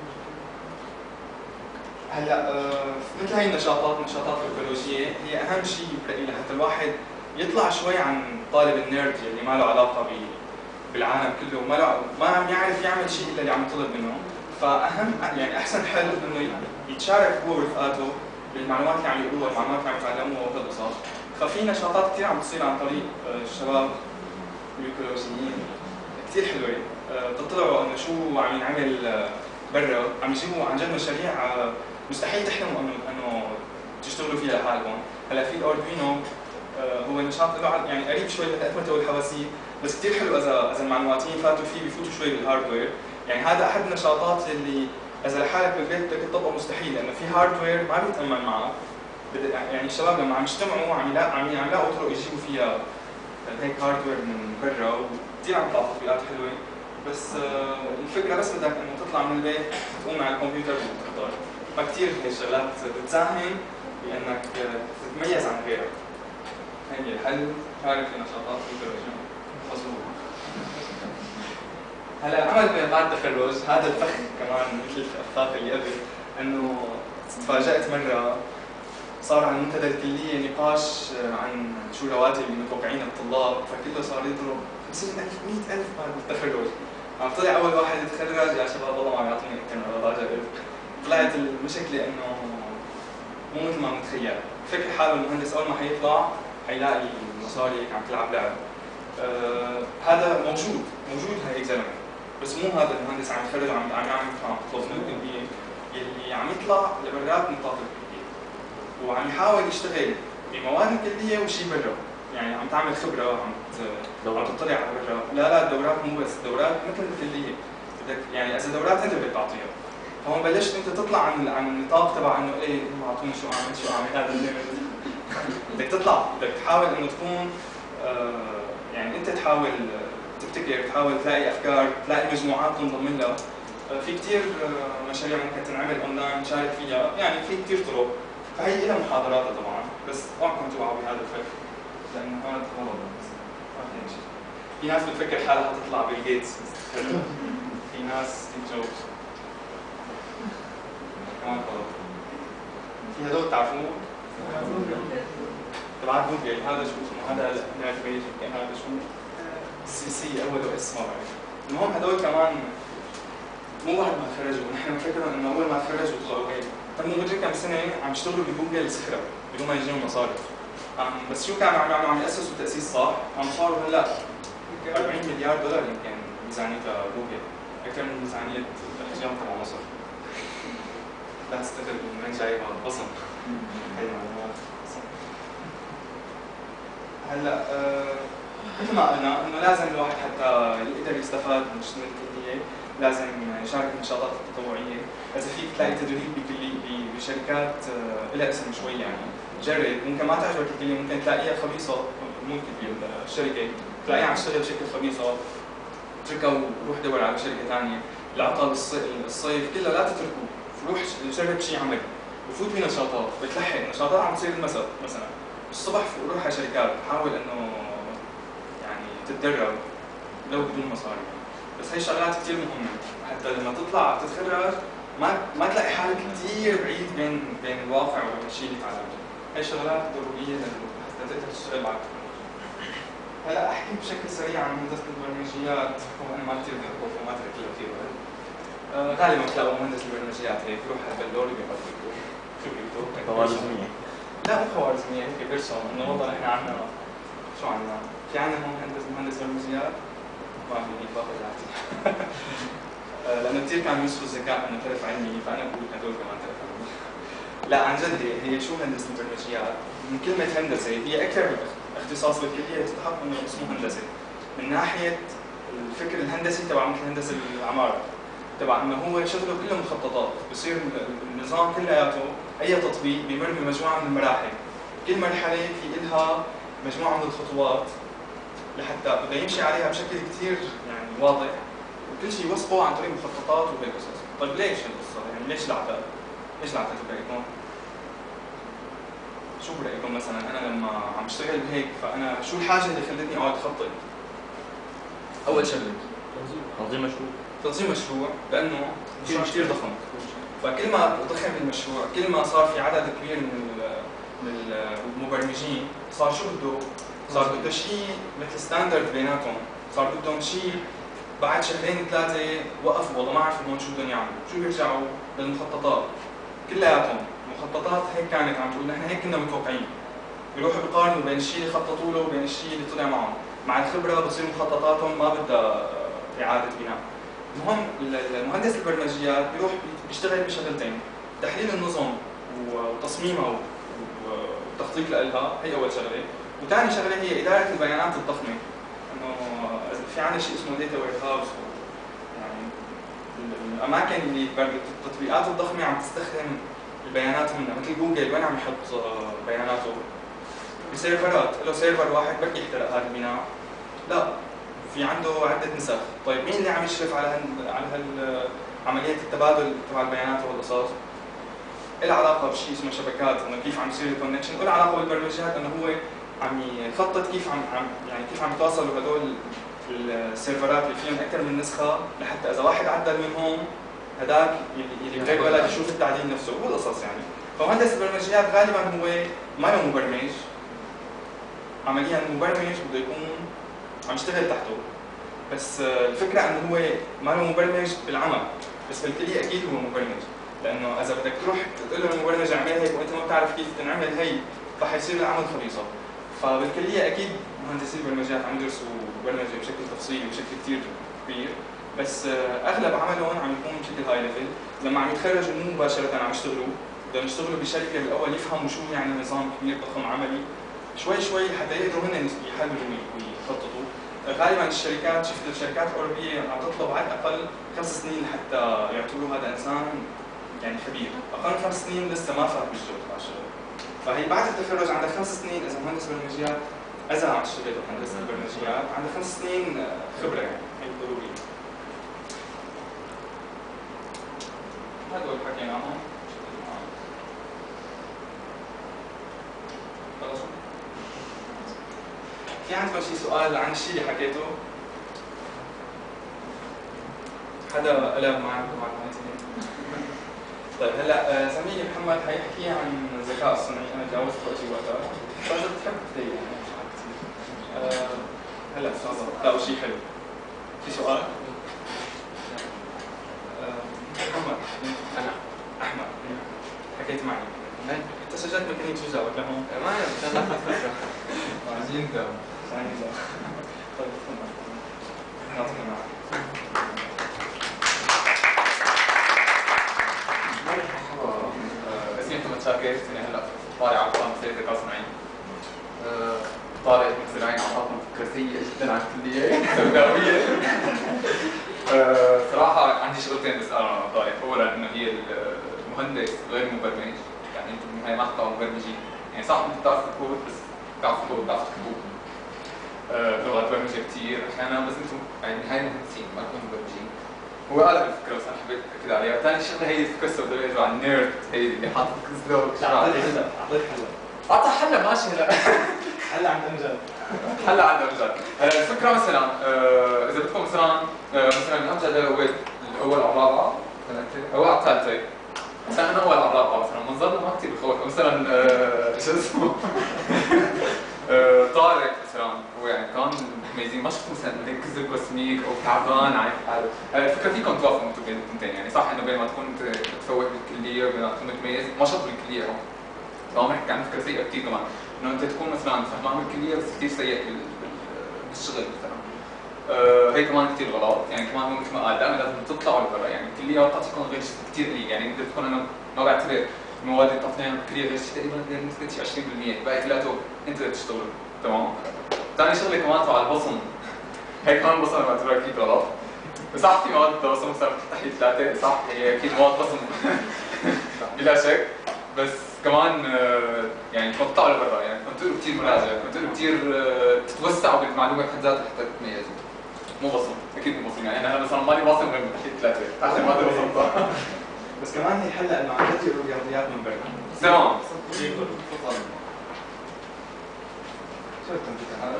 هلا آه مثل هاي النشاطات نشاطات البيولوجيه هي اهم شيء برايي لحتى الواحد يطلع شوي عن طالب النيرد اللي ما له علاقه بالعالم كله وما له ما عم يعرف يعمل شيء الا اللي عم يطلب منه. فاهم يعني احسن حل انه يتشارك هو ورفقاته بالمعلومات اللي عم يقولوها، المعلومات اللي عم يتعلموها وهالقصص. ففي نشاطات كثير عم تصير عن طريق الشباب البيولوجيين كثير حلوه. بتطلعوا انه شو عم ينعمل برا، عم يجيبوا عن جد مشاريع مستحيل تحلموا انه انه تشتغلوا فيها لحالكم. هلا في الاردوينو هو نشاط له يعني قريب شوي من الاتمته والحواسيب، بس كثير حلو اذا اذا المعلوماتيين فاتوا فيه بيفوتوا شوي بالهاردوير. يعني هذا احد النشاطات اللي اذا لحالك بالبيت بدك تطبقه مستحيل لانه في هاردوير ما بيتامن معك. يعني الشباب لما عم يجتمعوا عم يلاقوا عم يلاقوا طرق يجيبوا فيها هيك هاردوير من برا وكثير عم يطلعوا تطبيقات حلوه. بس الفكره بس بدك انه تطلع من البيت تقوم على الكمبيوتر وتختار. ما كثير هي الشغلات بتساهم بانك تتميز عن غيرك. هي الحل شارك في نشاطات البيولوجيا. مظبوط. هلا العمل بعد التخرج هذا الفخ كمان مثل الفخاخ اللي قبل، انه تفاجأت مره صار على منتدى الكليه نقاش عن شو رواتب اللي متوقعينها الطلاب، فكله صار يضرب خمسين ألف مئة ألف بعد التخرج. عم طلع اول واحد يتخرج يا شباب والله ما عم يعطوني اكثر من ربع جبل. طلعت المشكله انه مو مثل ما متخيل، فكر حاله المهندس اول ما حيطلع حيلاقي المصاري هيك عم تلعب لعب. آه هذا موجود موجود هيك زلمه، بس مو هذا المهندس عم يتخرج عم عم يعمل مثل مطلوب من الكليه، يلي عم يطلع لبرات نطاق الكليه وعم يحاول يشتغل بمواد الكليه وشيء برا، يعني عم تعمل خبره عم عم تطلع على برا. لا لا الدورات مو بس دورات مثل الكليه بدك يعني اذا دورات انت بدك تعطيها. فهون بلشت انت تطلع عن عن النطاق تبع انه ايه ما اعطوني شو اعمل شو اعمل هذا بدك تطلع بدك تحاول انه تكون آه يعني انت تحاول تبتكر، تحاول تلاقي افكار، تلاقي مجموعات تنضم لها. آه في كثير آه مشاريع ممكن تنعمل اونلاين تشارك فيها، يعني في كثير طرق. فهي لها محاضراتها طبعا، بس اوعكم توعوا بهذا الفكر لانه هذا غلط. ما في شيء. في ناس بتفكر حالها تطلع بيل جيتس في ناس ستيف جوبز كمان غلط. في هدول تعرفوه؟ تبع جوجل هذا شو اسمه؟ هذا نعرف بيج يمكن هذا شو؟ سي سي اوله اس ما بعرف. المهم هدول كمان مو بعد ما تخرجوا، نحن فكرنا انه اول ما تخرجوا طلعوا هيك، تموا مدري كم سنه عم يشتغلوا بجوجل سخره بدون ما يجيهم مصاري. عم بس شو كانوا عم يعملوا؟ عم ياسسوا تاسيس صح، عم صاروا هلا أربعين مليار دولار يمكن ميزانيتها جوجل، اكثر من ميزانيه الحجام تبع مصر. لا تستغرب من وين جايبها بصم. هي معلومات بصم. هلا أه مثل ما قلنا انه لازم الواحد حتى يقدر يستفاد من شؤون الكليه لازم يشارك بالنشاطات التطوعيه، اذا فيك تلاقي تدريب بكليه بشركات لها اسم شوي يعني، جرب، ممكن ما تعجبك الكليه، ممكن تلاقيها خبيصه، مو الكليه الشركه، تلاقيها عم تشتغل بشكل خبيصه، اتركها وروح دور على شركه ثانيه، العطل الصيف كله لا تتركه، روح جرب شيء عمل، وفوت بنشاطات، بتلحق نشاطات عم تصير المساء مثلا، الصبح روح على شركات، حاول انه يعني تتدرب لو بدون مصاري، بس هي شغلات كثير مهمه، حتى لما تطلع تتخرج ما ما تلاقي حالك كثير بعيد بين بين الواقع وبين الشيء اللي تعلمته، هي شغلات ضروريه حتى تقدر تشتغل بعد. هلا احكي بشكل سريع عن هندسه البرمجيات، وانا ما كثير بحبه وما ترك له كثير وقت. آه غالبا تلاقوا مهندس البرمجيات هيك يروح على البلور بيحط خبرته خوارزميه. لا مو خوارزميه، هيك بيرسم انه والله نحن عندنا شو عندنا؟ في عندنا مهندس مهندس برمجيات؟ ما في، باخذ راحتي. لانه كثير كانوا يوصفوا الذكاء انه ترف علمي، فانا بقول هدول كمان ترف علمي. لا عن جد هي شو هندسه البرمجيات؟ من كلمه هندسه هي اكثر اختصاص بالكليه تستحق انه اسمه هندسه. من ناحيه الفكر الهندسي تبع مثل هندسه العماره، تبع انه هو شغله كله مخططات، بصير النظام كلياته اي تطبيق بيمر بمجموعه من المراحل، كل مرحله في لها مجموعه من الخطوات لحتى بده يمشي عليها بشكل كثير يعني واضح، وكل شيء يوصفه عن طريق مخططات وهيك قصص. طيب ليش القصه؟ يعني ليش العتاد؟ ليش العتاد برايكم؟ شو برايكم مثلا انا لما عم اشتغل بهيك فانا شو الحاجه اللي خلتني اقعد اخطط؟ اول شغله تنظيم مشروع. تنظيم مشروع، لانه كثير كثير ضخم، فكل ما ضخم المشروع كل ما صار في عدد كبير من من المبرمجين صار شو بده؟ صار بده شيء مثل ستاندرد بيناتهم، صار بدهم شيء بعد شهرين ثلاثه وقفوا والله ما عرفوا هون شو بدهم يعملوا، شو بيرجعوا للمخططات كلياتهم، المخططات هيك كانت عم تقول نحن هيك كنا متوقعين، بيروحوا بيقارنوا بين الشيء اللي خططوا له وبين الشيء اللي طلع معهم، مع الخبره بتصير مخططاتهم ما بدها اعاده بناء. المهم المهندس البرمجيات بيروح بيشتغل بشغلتين، تحليل النظم وتصميمها والتخطيط لها، هي اول شغله، وثاني شغله هي اداره البيانات الضخمه، انه في عندنا شيء اسمه داتا وير هاوس، يعني الاماكن اللي التطبيقات الضخمه عم تستخدم البيانات منها، مثل جوجل وين عم يحط بياناته؟ بسيرفرات، له سيرفر واحد بكي يحترق هذا البناء؟ لا، في عنده عده نسخ. طيب مين اللي عم يشرف على هن... على هال عمليه التبادل تبع البيانات والقصص؟ له علاقه بشيء اسمه شبكات، انه كيف عم يصير الكونكشن، وله علاقه بالبرمجيات انه هو عم يخطط كيف عم عم يعني كيف عم يتواصلوا هدول السيرفرات اللي فيهم اكثر من نسخه، لحتى اذا واحد عدل منهم هذاك اللي بغير بلد يشوف التعديل نفسه، هو القصص يعني. فمهندس البرمجيات غالبا هو ما له مبرمج، عمليا المبرمج بده يكون عم يشتغل تحته، بس الفكره انه هو ما له مبرمج بالعمل، بس بالكليه اكيد هو مبرمج، لانه اذا بدك تروح تقول له المبرمج اعمل هيك وانت ما بتعرف كيف تنعمل هي فحيصير العمل خبيصه. فبالكليه اكيد مهندسي البرمجيات عم يدرسوا برمجه بشكل تفصيلي بشكل كثير كبير، بس اغلب عملهم عم يكون بشكل هاي ليفل، لما عم يتخرجوا مو مباشره عم يشتغلوا، بدهم يشتغلوا بشركه بالاول يفهموا شو يعني نظام كبير ضخم عملي، شوي شوي حتى يقدروا هن يحللوا ويخططوا. غالبا الشركات، شفت الشركات الاوروبيه عم تطلب على الاقل خمس سنين حتى يعتبروا هذا انسان يعني خبير، اقل خمس سنين لسه ما فاهم بالشغل تبع الشغل. فهي بعد التخرج عندها خمس سنين اذا مهندس برمجيات، اذا عم تشتغل بهندسه البرمجيات عندها خمس سنين خبره، يعني هي ضروريه. هدول حكيناهم. خلصوا؟ في عندكم شي سؤال عن الشيء اللي حكيته؟ حدا قلب معكم معلومات؟ طيب هلا زميلي محمد حيحكي عن الذكاء الصناعي، انا تجاوزت وقتي وقتها، بس بتحب كثير يعني مش كثير. أه هلا ان شاء الله تلاقوا شيء حلو. في سؤال؟ أه حكيت معي انت سجلت ميكانيك جوجا ولا هون؟ ما مشان لا تفكر عايزين ده طيب تفضل نعطينا معك اسمي محمد شاكر، سنة هلا طالع على القسم سياسة ذكاء صناعي. طالع مثل عين اعطاكم فكرة سيئة جدا عن الكلية سوداوية. صراحة عندي شغلتين بس انا طالع، اولا انه هي المهندس غير مبرمج، يعني انتم بالنهاية ما حتى مبرمجين، يعني صح انت بتعرف الكود بس بتعرف الكود بتعرف تكتبوه. لغات برمجة كثير احيانا بس انتم يعني بالنهاية مهندسين ما تكونوا مبرمجين. هو قالب الفكرة بس انا حبيت اكد عليها، ثاني شغلة هي الفكرة السوداوية تبع النيرد، هي اللي حاطط كزلوك اعطيك حلا اعطيك حلا اعطى حلا ماشي هلا حلا عند امجد حلا عند امجد. هلا الفكرة مثلا آه اذا بدكم مثلا آه مثلا امجد هو الاول على الرابعة هو على الثالثة، مثلا انا اول على الرابعة مثلا منظرنا ما كثير بخوف، مثلا آه شو اسمه آه طارق مثلا هو يعني كان متميزين، ما شفت مثلا هيك كذب وسميك او تعبان عارف حاله. هلا الفكره فيكم توافقوا انتم بين الثنتين، يعني صح انه بين ما تكون متفوق بالكليه وبين ما تكون متميز ما شرط بالكليه هون. طبعا بنحكي عن فكره سيئه كثير كمان، انه انت تكون مثلا فهمان بالكليه بس كثير سيء بالشغل مثلا. آه هي كمان كثير غلط، يعني كمان هو مثل ما قال دائما لازم تطلعوا لبرا، يعني الكليه وقتها تكون غير شيء كثير قليل، يعني بده تكون انا ما بعتبر المواد اللي بتعطيها بالكليه غير شيء تقريبا غير نسبه عشرين بالمئة، الباقي كلياته انت بدك تشتغله. تمام؟ ثاني شغله كمان تبع البصم، هي كمان البصم انا بعتبرها اكيد غلط. صح في مواد بصم مثلا بتفتحي ثلاثه، صح هي اكيد مواد بصم بلا شك، بس كمان يعني كنتوا تطلعوا لبرا، يعني كنتوا تقروا كثير مراجع، كنتوا تقروا كثير تتوسعوا بالمعلومه بحد ذاتها حتى تتميزوا. مو بصم، اكيد مو بصم، يعني انا مثلا مالي باصم غير بفتحي ثلاثه، اخر ماده بصمتها. بس كمان هي حلا انه عم تديروا رياضيات من برا. تمام. شو الكمبيوتر؟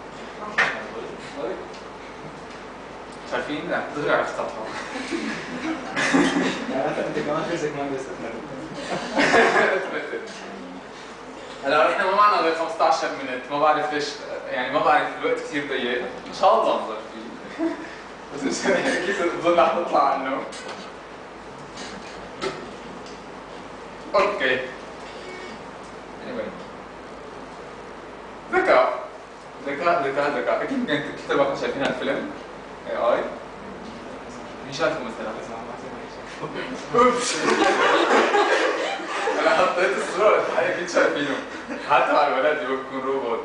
شايفين؟ لا دغري عرفت سطحه. يعني انت كمان فيزيك مهندس هلا احنا ما معنا غير خمسة عشر مينت، ما بعرف ليش يعني ما بعرف الوقت كثير ضيق، ان شاء الله نظر فيه. بس اكيد بظن رح نطلع عنه. اوكي. ذكاء ذكاء ذكاء ذكاء، اكيد يمكن كتبك شايفين هالفيلم اي اي مين شايفه مثلا؟ اوبس انا حطيت الصورة الحقيقة اكيد شايفينه، حتى على الولد اللي بيكون روبوت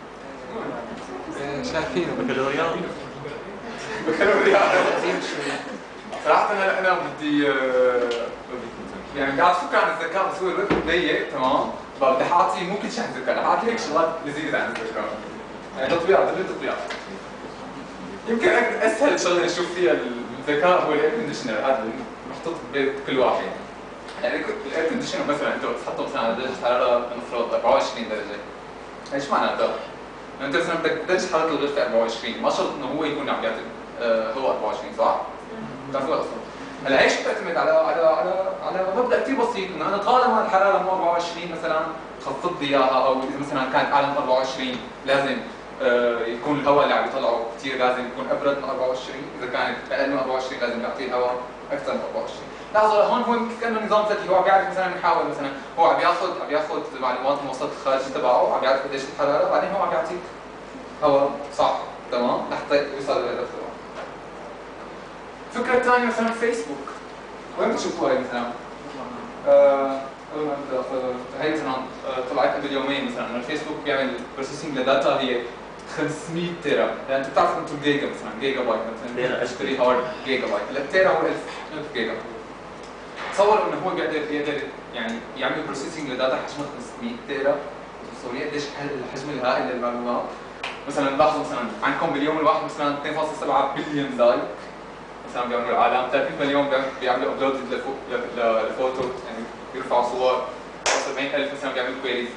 شايفينه بكالوريا بكالوريا. صراحة انا انا بدي يعني قاعد افكر عن الذكاء بس هو الوقت ضيق تمام، فبدي اعطي مو كل شيء عن الذكاء، رح اعطي هيك شغلات لذيذة عن الذكاء. يعني تطبيق ضمن تطبيق. يمكن اسهل شغله نشوف فيها الذكاء هو الاير كونديشنر، هذا محطوط ببيت كل واحد. يعني الاير كونديشنر مثلا انت بتحطه مثلا على درجه حراره المفروض أربعة وعشرين درجه. ايش معناته؟ انت مثلا بدك درجه حراره الغرفه أربعة وعشرين، ما شرط انه هو يكون عم يعطي هو أربعة وعشرين صح؟ بتعرفوا هذا الصوت. هلا ايش بتعتمد على على على على مبدا كثير بسيط، انه انا طالما الحراره مو أربعة وعشرين مثلا خفض لي اياها، او اذا مثلا كانت اعلى من أربعة وعشرين لازم آه يكون الهواء اللي عم يطلعه كثير لازم يكون ابرد من أربعة وعشرين، اذا كانت اقل من أربعة وعشرين لازم يعطي الهواء اكثر من أربعة وعشرين. لاحظوا هون هو كانه نظام ذكي، هو عم بيعرف مثلا بيحاول مثلا هو عم ياخذ عم ياخذ معلومات من وسط الخارجي تبعه، عم يعرف قديش الحراره، بعدين هو عم يعطيك هواء صح تمام لحتى يوصل للهدف تبعه. الفكره الثانيه مثلا فيسبوك، وين بتشوفوها هي مثلا؟ آه اول ما بدأ هي مثلا طلعت قبل يومين مثلا انه الفيسبوك بيعمل بروسيسنج لداتا هي خمسمئة تيرا، يعني انت بتعرف انتم جيجا مثلا جيجا بايت مثلا تشتري هارد جيجا بايت، التيرا هو ألف جيجا. تصور انه هو بيقدر بيقدر يعني يعمل بروسيسنج لداتا حجمها خمسمئة تيرا، تصوري قديش الحجم الهائل للمعلومات. مثلا لاحظوا مثلا عندكم باليوم الواحد مثلا اثنين فاصلة سبعة بليون لايك مثلا بيعملوا العالم، ثلاثين مليون بيعملوا ابلود لفوتو يعني بيرفعوا صور، سبعين ألف مثلا بيعملوا كويريز.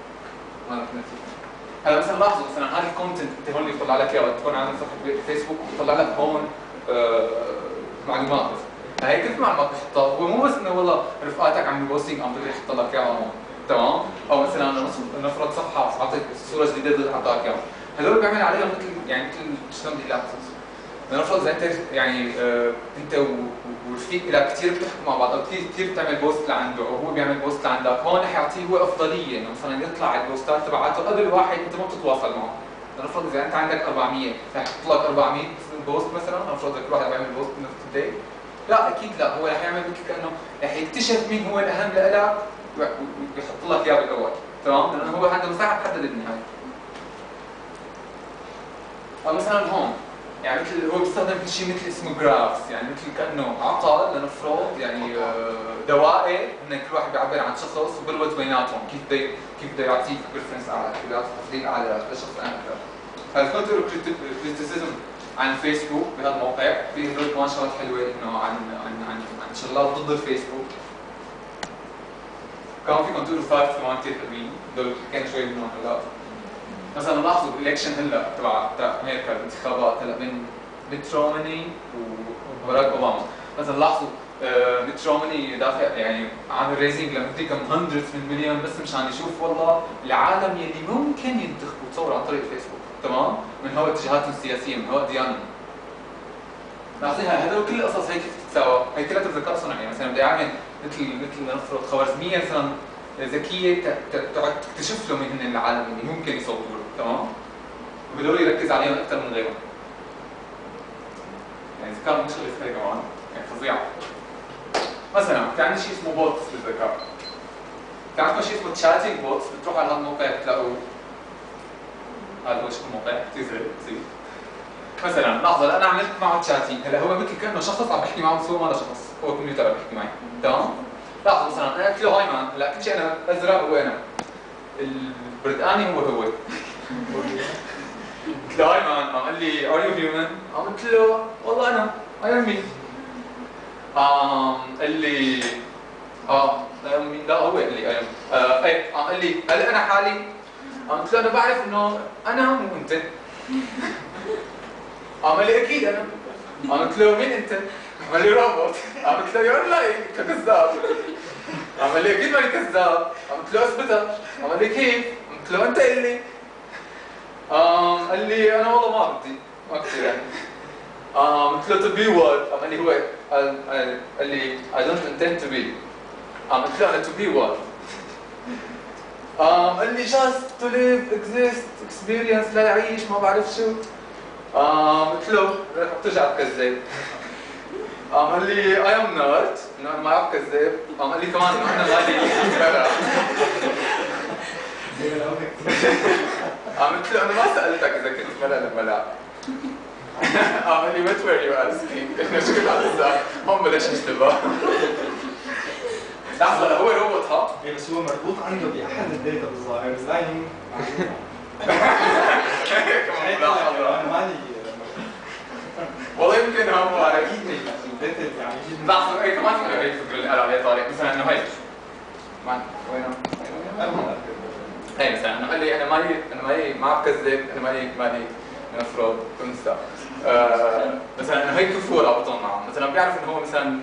هلا مثلا لاحظوا مثلا هذا الكونتنت انت هون بيطلع لك اياه، تكون عندك صفحه فيسبوك بيطلع لك هون آه معلومات، هي كيف معلومات بتحطها؟ هو مو بس انه والله رفقاتك عم بوستنج عم بده يحط لك اياها هون تمام، او مثلا نفرض صفحه اعطيك صوره جديده بده يحط لك اياها، هذول بيعمل عليهم مثل يعني مثل شلون بدي احكي لنفرض اذا انت يعني آه انت ورفيق لك كثير بتحكوا مع بعض او كثير كثير بتعمل بوست لعنده او هو بيعمل بوست لعندك، هون حيعطيه هو افضليه انه مثلا يطلع البوستات تبعاته قبل واحد انت ما بتتواصل معه. لنفرض اذا انت عندك أربعمية رح يحط لك أربعمية بوست مثلا، لنفرض كل واحد بيعمل بوست بنفس الداي. لا اكيد لا، هو رح يعمل مثل كانه رح يكتشف مين هو الاهم لك ويحط لك اياه بالاول، تمام؟ لانه هو عنده مساحه تحدد بالنهايه. او مثلا هون يعني مثل هو بيستخدم كل شيء مثل اسمه جرافس، يعني مثل كانه عقد لنفرض يعني دوائر هن كل واحد بيعبر عن شخص وبربط بيناتهم، كيف بده كيف بده يعطيك بريفرنس اعلى، كيف بده يعطيك تفضيل اعلى لشخص اكثر. هذا كنترول كريتيسيزم عن فيسبوك بهذا الموقع، في هدول كمان شغلات حلوه انه عن عن عن عن شغلات ضد الفيسبوك. كان في كنترول فاكت كمان كثير حلوين، هدول كان شوي منهم هلا. مثلا لاحظوا بالإلكشن هلا تبع تبع امريكا الانتخابات هلا بين ميت روماني وباراك اوباما، مثلا لاحظوا آه ميت روماني دافع يعني عامل ريزنج لمدري كم هندردز من مليون بس مشان يشوف والله العالم يلي ممكن ينتخبوا تصوروا عن طريق الفيسبوك، تمام؟ من هو اتجاهاتهم السياسيه، من هو ديانهم. لاحظيها هذول كل القصص هي كيف تتساوى؟ هي كلها ذكاء صناعي، مثلا بدي اعمل مثل مثل نفرض خوارزميه مثلا ذكيه تقعد تكتشف له مين هن العالم اللي ممكن يصوتوا له، تمام؟ وبدور يركز عليهم اكثر من غيرهم. يعني الذكاء مش شغله هيك كمان، يعني فظيعه. مثلا في عندي شيء اسمه بوتس بالذكاء. في عندكم شيء اسمه تشاتنج بوتس، بتروح على هذا الموقع بتلاقوا هذا هو شكل الموقع، كثير سهل. مثلا لحظه هلا انا عملت معه تشاتنج، هلا هو مثل كانه شخص عم بحكي معه بس هو ما شخص، هو كمبيوتر عم بيحكي معي، تمام؟ لحظه مثلا انا قلت له هاي مان، هلا كل شيء انا ازرق هو انا. البرتقاني هو هو. قلت له هاي مان، قام قال لي ار يو هيومن؟ قام قلت له والله انا اي ام مين. قام قال لي اه لا مين، لا هو قال لي اي ام آه ايه، قام قال لي هل انا حالي؟ قام قلت له انا بعرف انه انا مو انت. قام قال لي اكيد انا. قام قلت له مين انت؟ قال لي روبوت. قام قلت له يور لاي كذاب. قام قال لي اكيد ماني كذاب. قام قلت له اثبتها. قام قال لي كيف؟ قلت له انت قل لي. قام قال لي انا والله ما بدي ما كثير يعني. قام قلت له to be what؟ قام قال لي هو قال قال لي I don't intend to be. قام قلت له انا to be what؟ قام قال لي just to live exist experience لا يعيش ما بعرف شو. قام قلت له رح بترجع تكذب. قام قال لي I am not انه انا ما عم كذب. قام قال لي كمان انه انا مالي بلا. قام قلت له انا ما سالتك اذا كنت ملا ولا لا. قام قال لي what were you asking؟ انه شو كنت عم تسال؟ هون بلش اشتباه. لحظه هو روبوت ها؟ ايه بس هو مربوط عنده باحد الداتا بالظاهر زي انا مالي والله يمكن هم على اكيد الداتا يعني لحظه اي كمان في هي الفكره اللي قال عليها طارق، مثلا انه هي مان وينهم؟ هي مثلا انه قال لي انا مالي انا مالي ما عم كذب، انا مالي مالي نفرض كنستا آه مثلا انه هي كفور على بطون معه، مثلا بيعرف انه هو مثلا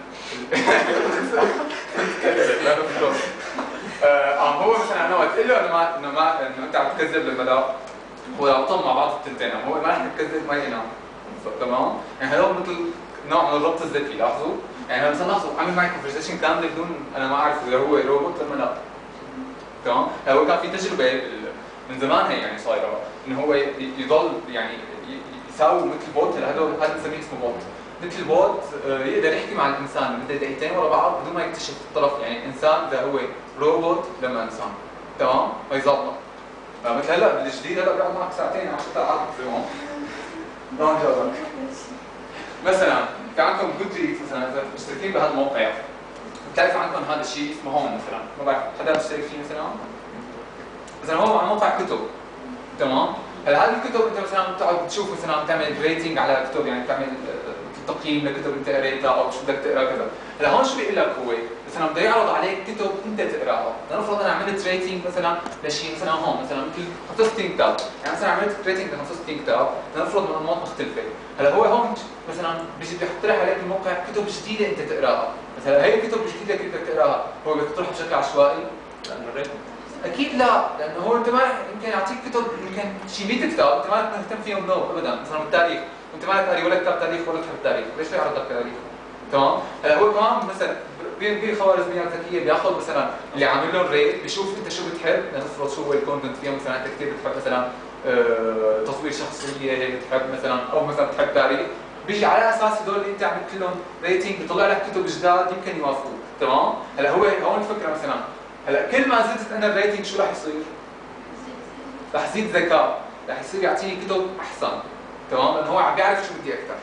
كذب لا نفرض آه هو مثلا انا وقت قل له انه ما انه ما انه انت عم تكذب لما لا هو رابطهم مع بعض التنتين، هو ما رح تكذب ما ينام، تمام؟ يعني هذول مثل نوع من الربط الذكي، لاحظوا؟ يعني مثلا لاحظوا عامل معي كونفرسيشن كامله بدون انا ما اعرف اذا هو روبوت ولا لا. تمام؟ هو كان في تجربه من زمان هي يعني صايره انه هو يضل يعني يساوي مثل بوت، هلا هذول هذا بنسميه اسمه بوت، مثل بوت يقدر يحكي مع الانسان لمده دقيقتين ورا بعض بدون ما يكتشف الطرف، يعني انسان اذا هو روبوت لما انسان، تمام؟ فيظبط. مثل هلا بالجديد هلا بيقعد معك ساعتين عشر ساعات باليوم. ما جاوبك. مثلا في عندكم جود ريدز مثلا اذا مشتركين بهذا الموقع بتعرف عندكم هذا الشيء اسمه هون مثلا، ما بعرف حدا مشترك فيه مثلا؟ مثلا هو على موقع كتب، تمام؟ هلا هذه الكتب انت مثلا بتقعد تشوف مثلا بتعمل ريتنج على كتب، يعني بتعمل تقييم لكتب انت قريتها او شو بدك تقرا كذا. هلا هون شو بيقول لك هو؟ مثلا بده يعرض عليك كتب انت تقراها، لنفرض انا عملت ريتنج مثلا لشيء مثلا هون مثلا مثل خمسة وستين كتاب، يعني مثلا عملت ريتنج ل خمسة وستين كتاب، لنفرض من انماط مختلفه، هلا هو هون مثلا بيجي بيقترح عليك الموقع كتب جديده انت تقراها، مثلا هي الكتب الجديده كيف بدك تقراها؟ هو بيقترحها بشكل عشوائي؟ لانه ريتنج اكيد لا، لانه هو انت ما يمكن يعطيك كتب يمكن شي مية كتاب انت ما مهتم فيهم نو ابدا، مثلا بالتاريخ وانت مالك قاري ولا كتاب تاريخ ولا تحب تاريخ، ليش يعرض لك تاريخ؟ تمام؟ هلا هو كمان مثلا بالخوارزميات الذكيه بياخذ مثلا اللي عامل لهم ريت، بيشوف انت شو بتحب، لنفرض شو هو الكونتنت فيها، مثلا انت كثير بتحب مثلا أه تصوير شخصيه، بتحب مثلا او مثلا بتحب تاريخ، بيجي على اساس هدول اللي انت عملت لهم ريتنج بيطلع لك كتب جداد يمكن يوافقوك، تمام؟ هلا هو هون الفكره مثلا، هلا كل ما زدت انا الريتنج شو راح يصير؟ راح يزيد ذكاء، راح يصير يعطيني كتب احسن، تمام؟ لانه هو عم بيعرف شو بدي اكثر.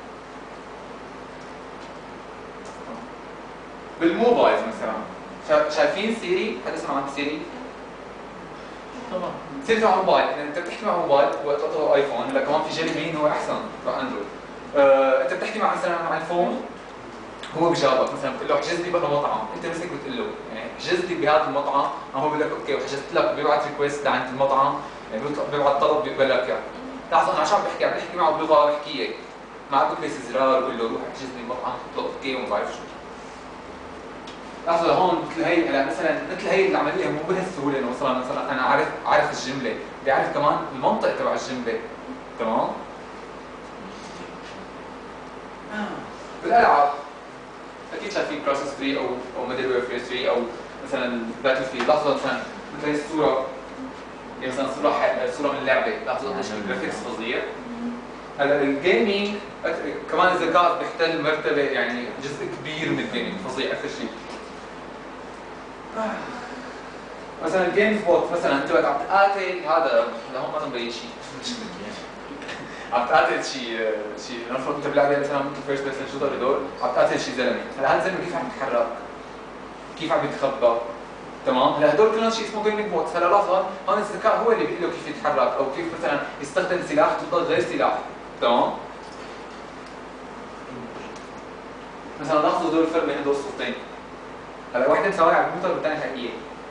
بالموبايل مثلا شايفين سيري؟ حدا سمع عن سيري؟ طبعا سيري تبع موبايل، يعني انت بتحكي مع موبايل وقت ايفون، هلا كمان في جيلي بين هو احسن تبع اندرويد. آه، انت بتحكي مع مثلا مع الفون هو بجاوبك، مثلا بتقول له احجز لي بقى مطعم، انت مسك بتقول له يعني احجز لي بهذا المطعم، هو بيقول لك اوكي وحجزت لك، بيبعث ريكويست لعند المطعم، يعني بيبعث طلب بيقبل لك اياه. لاحظوا انا عشان بحكي عم بحكي معه بلغه بحكيه، ما عم بكبس زرار بقول له روح احجز لي المطعم، بحط له اوكي وما بعرف شو. لاحظوا هون مثل هي هلا مثلا مثل هي العمليه مو بهالسهوله انه مثلا مثلا انا عارف عارف الجمله، بيعرف كمان المنطق تبع الجمله، تمام؟ بالالعاب اكيد شايفين كراسس ثلاثة او او مودرن ويرفير ثلاثة او مثلا باتل فيلد، لاحظوا مثلا مثل هي الصوره، يعني مثلا صوره صوره من اللعبه، لاحظوا قديش الجرافيكس فظيع. هلا الجيمنج كمان الذكاء بيحتل مرتبه، يعني جزء كبير من الجيمنج فظيع اكثر شيء. مثلا الجيمز بوت، مثلا انت وقت عم تقاتل هذا لهون ما مبين شيء عم تقاتل شيء شيء نفرض انت بلعبه مثلا مثل فيرست بيرسون شوتر هدول، عم تقاتل شيء زلمه، هلا هذا الزلمه كيف عم يتحرك؟ كيف عم يتخبى؟ تمام؟ هلا هدول كلهم شيء اسمه جيمنج بوت، هلا لاحظ هون الذكاء هو اللي بيقول له كيف يتحرك او كيف مثلا يستخدم سلاح ضد غير سلاح، تمام؟ مثلا لاحظوا هدول الفرق بين هدول الصورتين، هلا واحدة مسوية على الكمبيوتر والثانية حقيقية.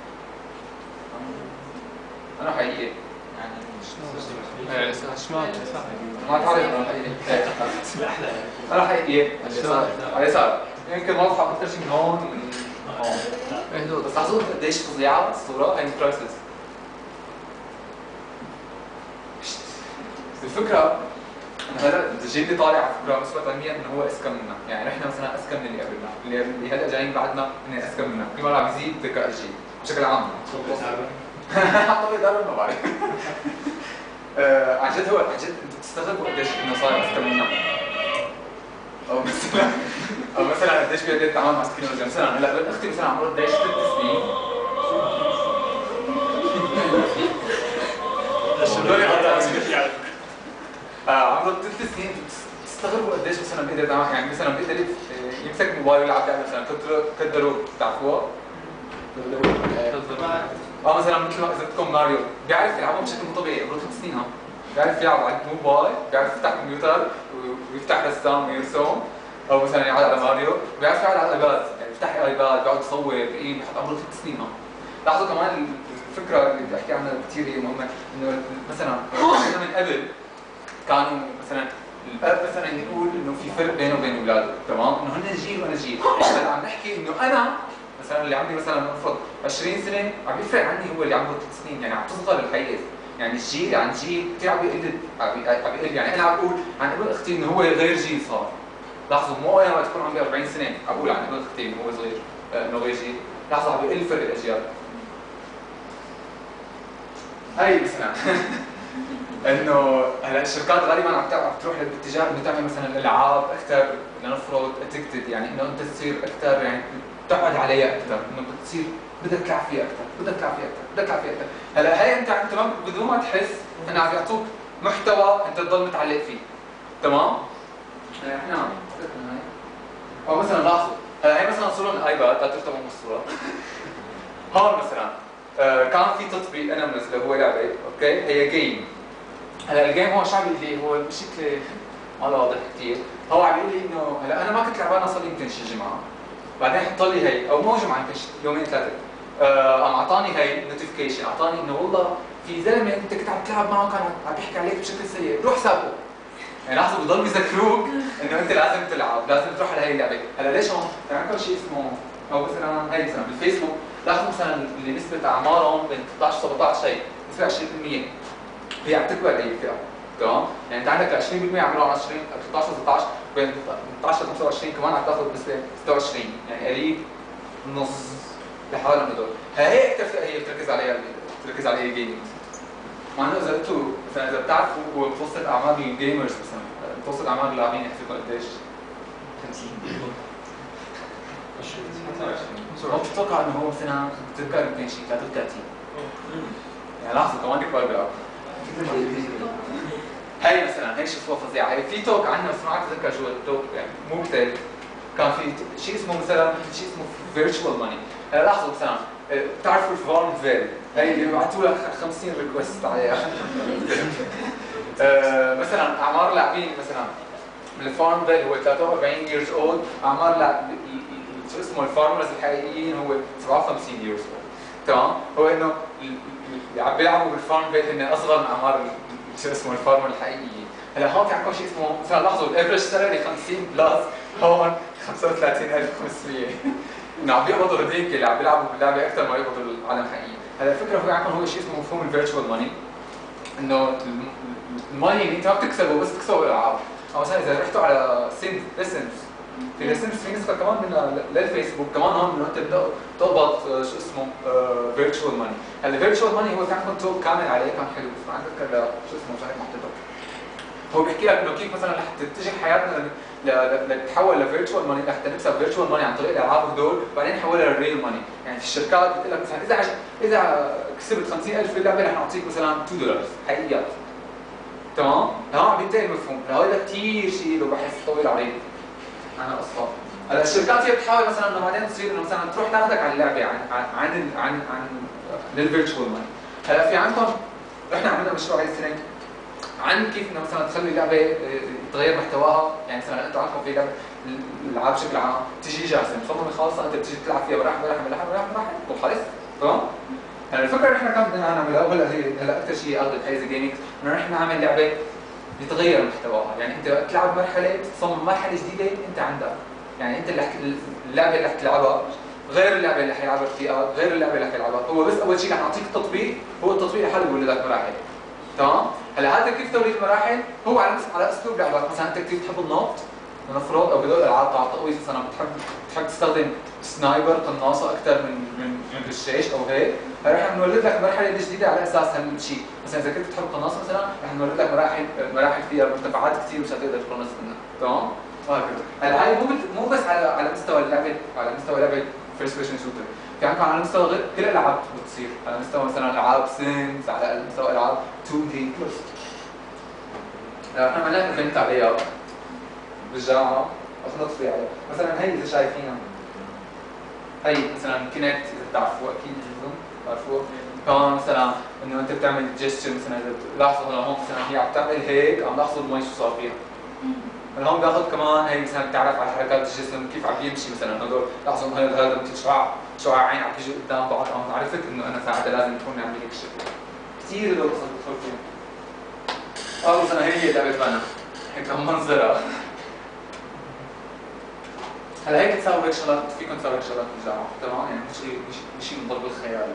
أنا حقيقية. يعني شمال ما تعرف أنا حقيقية. أنا حقيقية. على اليسار. يمكن واضحة أكثر شيء من هون ومن هون. بس لاحظوا قديش فظيعة الصورة، هي كرايسيس. الفكرة هلا الجيل اللي طالع على فكره نسبة علميا انه هو اذكى منا، يعني نحن مثلا اذكى من اللي قبلنا، اللي اللي هلا جايين بعدنا هن اذكى منا، كل مره عم يزيد ذكاء الجيل بشكل عام. حتى بيقدروا ما بعرف. عن جد هو عن جد انتم بتستغربوا قديش انه صار اذكى منا. او مثلا او مثلا قديش بيقدر يتعامل مع التكنولوجيا، مثلا هلا بنت اختي مثلا عمرها قديش ثلاث سنين. عمره ثلاث سنين، تستغربوا قديش مثلا بيقدر يتعامل، يعني مثلا بيقدر يمسك موبايل ويلعب لعبه مثلا كدروا بتعرفوها؟ اه مثلا مثل ما اذا بدكم ماريو، بيعرف يلعبهم بشكل مو طبيعي، عمره ثلاث سنين ها، بيعرف يلعب على الموبايل، بيعرف يفتح كمبيوتر ويفتح رسام ويرسم، او مثلا يقعد على ماريو، بيعرف يقعد على الايباد، يعني يفتح الايباد بيقعد يصور بايه، بحط عمره ثلاث سنين ها. لاحظوا كمان الفكره اللي بدي احكي عنها كثير هي مهمه، انه مثلا من قبل كانوا مثلا الاب مثلا يقول انه في فرق بينه وبين اولاده، تمام؟ انه هن جيل وانا جيل، هلا عم نحكي انه انا مثلا اللي عمري مثلا نفرض عشرين سنه عم يفرق عني هو اللي عمره ثلاث سنين، يعني عم تصغر الحيز، يعني الجيل عن جيل كثير عم بيقل عم بيقل، يعني انا عم بقول عن ابن اختي انه هو غير جيل صار. لاحظوا مو انا وقت تكون عمري أربعين سنه عم بقول عن ابن اختي انه هو صغير انه غير جيل، لاحظوا عم بيقل فرق الاجيال. هي مثلا انه هلا الشركات غالبا عم تروح للاتجاه انه تعمل مثلا العاب اكثر، لنفرض ادكتد، يعني انه انت تصير اكثر يعني تقعد عليها اكثر، انه بتصير بدك تلعب فيها اكثر، بدك تلعب فيها اكثر، بدك تلعب فيها اكثر، هلا هي انت انت ما بدون ما تحس انه عم يعطوك محتوى انت تضل متعلق فيه، تمام؟ هلا احنا او مثلا لاحظوا هلا هي مثلا صوره من الايباد، لا ترتبوا من الصوره. هون مثلا آه كان في تطبيق انا منزله هو لعبه، اوكي؟ هي جيم. هلا الجيم هو شو عم بيقول لي؟ هو بشكل ما له واضح كثير، هو عم بيقول لي انه هلا انا ما كنت لعبان صار لي يمكن شي جمعه، بعدين حط لي هي او مو جمعه يمكن يومين ثلاثه، آه قام اعطاني هي نوتيفيكيشن، اعطاني انه والله في زلمه انت كنت عم تلعب معه كان عم بيحكي عليك بشكل سيء، روح سابقه. يعني لاحظوا بضلوا يذكروك انه انت لازم تلعب، لازم تروح على هي اللعبه، هلا ليش هون؟ يعني عندكم شيء اسمه او مثلا هي مثلا بالفيسبوك، لاحظوا مثلا اللي نسبه اعمارهم بين ستة عشر سبعة عشر هي نسبه عشرين بالمئة هي عم تكبر هي الفئه، تمام؟ يعني انت عندك عشرين بالمية عملوا على عشرين ثلاثة عشر ستة عشر بين ثلاثة عشر ل خمسة وعشرين كمان عم تاخذ نسبه ستة وعشرين يعني قريب نص لحالهم هدول. هي اكثر فئه هي بتركز عليها بتركز عليها الجيمنج. مع انه اذا انتم مثلا اذا بتعرفوا هو متوسط اعمار الجيمرز مثلا متوسط اعمار اللاعبين يحسبوا قديش؟ خمسين ما بتتوقع انه هو مثلا بتذكر بين شيء ثلاثة وثلاثين يعني لحظه كمان كبار بيلعبوا. هي مثلا هي شوفوها فظيعه. هي في توك عندنا بس ما عم اتذكر شو التوك يعني مو كتير. كان في شيء اسمه مثلا شيء اسمه فيرتشوال ماني. هلا لاحظوا مثلا بتعرفوا الفارم فيل هي اللي بيبعثوا لك خمسين ريكوست عليها. مثلا اعمار لاعبين مثلا من الفارم فيل هو ثلاثة وأربعين years old. اعمار لاعب شو اسمه الفارمرز الحقيقيين هو سبعة وخمسين years old. تمام؟ هو انه اللي عم بيلعبوا بالفارم فيل هن اصغر من اعمار شو اسمه الفارمر الحقيقيين. هلا هون في عندكم شيء اسمه مثلا لاحظوا الافرج سالري خمسين بلس هون خمسة وثلاثين ألف وخمسمية. انه عم بيقبضوا هذيك اللي عم بيلعبوا باللعبه اكثر ما يقبضوا العالم الحقيقي. هلا الفكره هو عندكم هو شيء اسمه مفهوم الفيرتشوال ماني. انه الماني اللي انت ما بتكسبه بس بتكسبه بالالعاب. او مثلا اذا رحتوا على سيمز ليسنز في ليسنز في نسخه كمان من للفيسبوك كمان هون انه انت تقبض شو اسمه فيرتشوال ماني. هلا الفيرتشوال ماني هو في عندكم توك كامل عليه كان حلو بس ما اتذكر شو اسمه مش عارف محطته. هو بيحكي لك انه كيف مثلا رح تتجه حياتنا لتتحول لفيرتشوال ماني رح نكسب فيرتشوال ماني عن طريق الالعاب هدول بعدين نحولها للريل ماني. يعني في الشركات بتقول لك مثلا اذا اذا كسبت خمسين ألف في اللعبه رح نعطيك مثلا اثنين دولار حقيقيات. تمام؟ هون عم بينتهي المفهوم. هذا كثير شيء له بحث طويل عريض. انا اصلا هلا الشركات هي بتحاول مثلا انه بعدين تصير انه مثلا تروح تاخذك على اللعبه عن عن عن عن, عن للفيرتشوال ماني. هلا في عندكم احنا عملنا مشروع هاي السنه عن كيف انه مثلا تخلي اللعبه يتغير محتواها. يعني مثلا انتم عندكم في لعبه الالعاب بشكل عام تجي جاهزه مصممه خالصه انت بتيجي تلعب فيها مراحل مراحل مراحل مراحل مراحل وخلص. تمام؟ هلا الفكره نحن كان بدنا نعملها وهلا هي هلا اكثر شيء اخذت حيز الجيمنج انه نحن نعمل لعبه يتغير محتواها. يعني انت تلعب مرحله تصمم مرحله جديده انت عندك. يعني انت اللي اللعبه اللي رح تلعبها غير اللعبه اللي حيلعبها الرفيقات غير اللعبه اللي حيلعبها هو بس اول شيء رح نعطيك تطبيق هو التطبيق لحاله بيولد لك مراحل. تمام؟ هلا هذا كيف توليد المراحل هو على على اسلوب لعبك. مثلا انت كثير بتحب النط لنفرض او بهدول الالعاب تاع التقويض مثلا بتحب بتحب تستخدم سنايبر قناصه اكثر من من من رشاش او هيك. رح نولد لك مرحله جديده على اساس هالشيء. مثلا اذا كنت بتحب قناصه مثلا رح نولد لك مراحل مراحل فيها مرتفعات كثير مش هتقدر تقنص منها. تمام؟ وهكذا. هلا هاي مو مو بس على على مستوى اللعبه على مستوى لعبه فيرست بيرسون شوتر. في عندكم على مستوى غير كل الالعاب بتصير على مستوى مثلا العاب سيمز على مستوى العاب اثنين دي بلس. احنا عملنا ايفنت عليها بالجامعه اخذنا تصوير عليها. مثلا هي اذا شايفينها هي مثلا كينكت اذا بتعرفوها اكيد بتعرفوها. كمان مثلا انه انت بتعمل جيستشر مثلا اذا لاحظوا هون مثلا هي عم تعمل هيك عم لاحظوا المي شو صار فيها. من هون باخذ كمان هي مثلا بتعرف على حركات الجسم كيف عم يمشي مثلا هدول لاحظوا هذا هذا مثل شعاع شعاع عين عم بيجي قدام بعض قام عرفت انه انا ساعتها لازم تكون عم هيك شكل. كثير هدول قصص بدخل فيهم. اه مثلا هي هي لعبه بنا هيك منظرها. هلا هيك تساوي هيك شغلات فيكم تساوي هيك شغلات بالجامعه تمام يعني مش مش مش شيء من ضرب الخيال.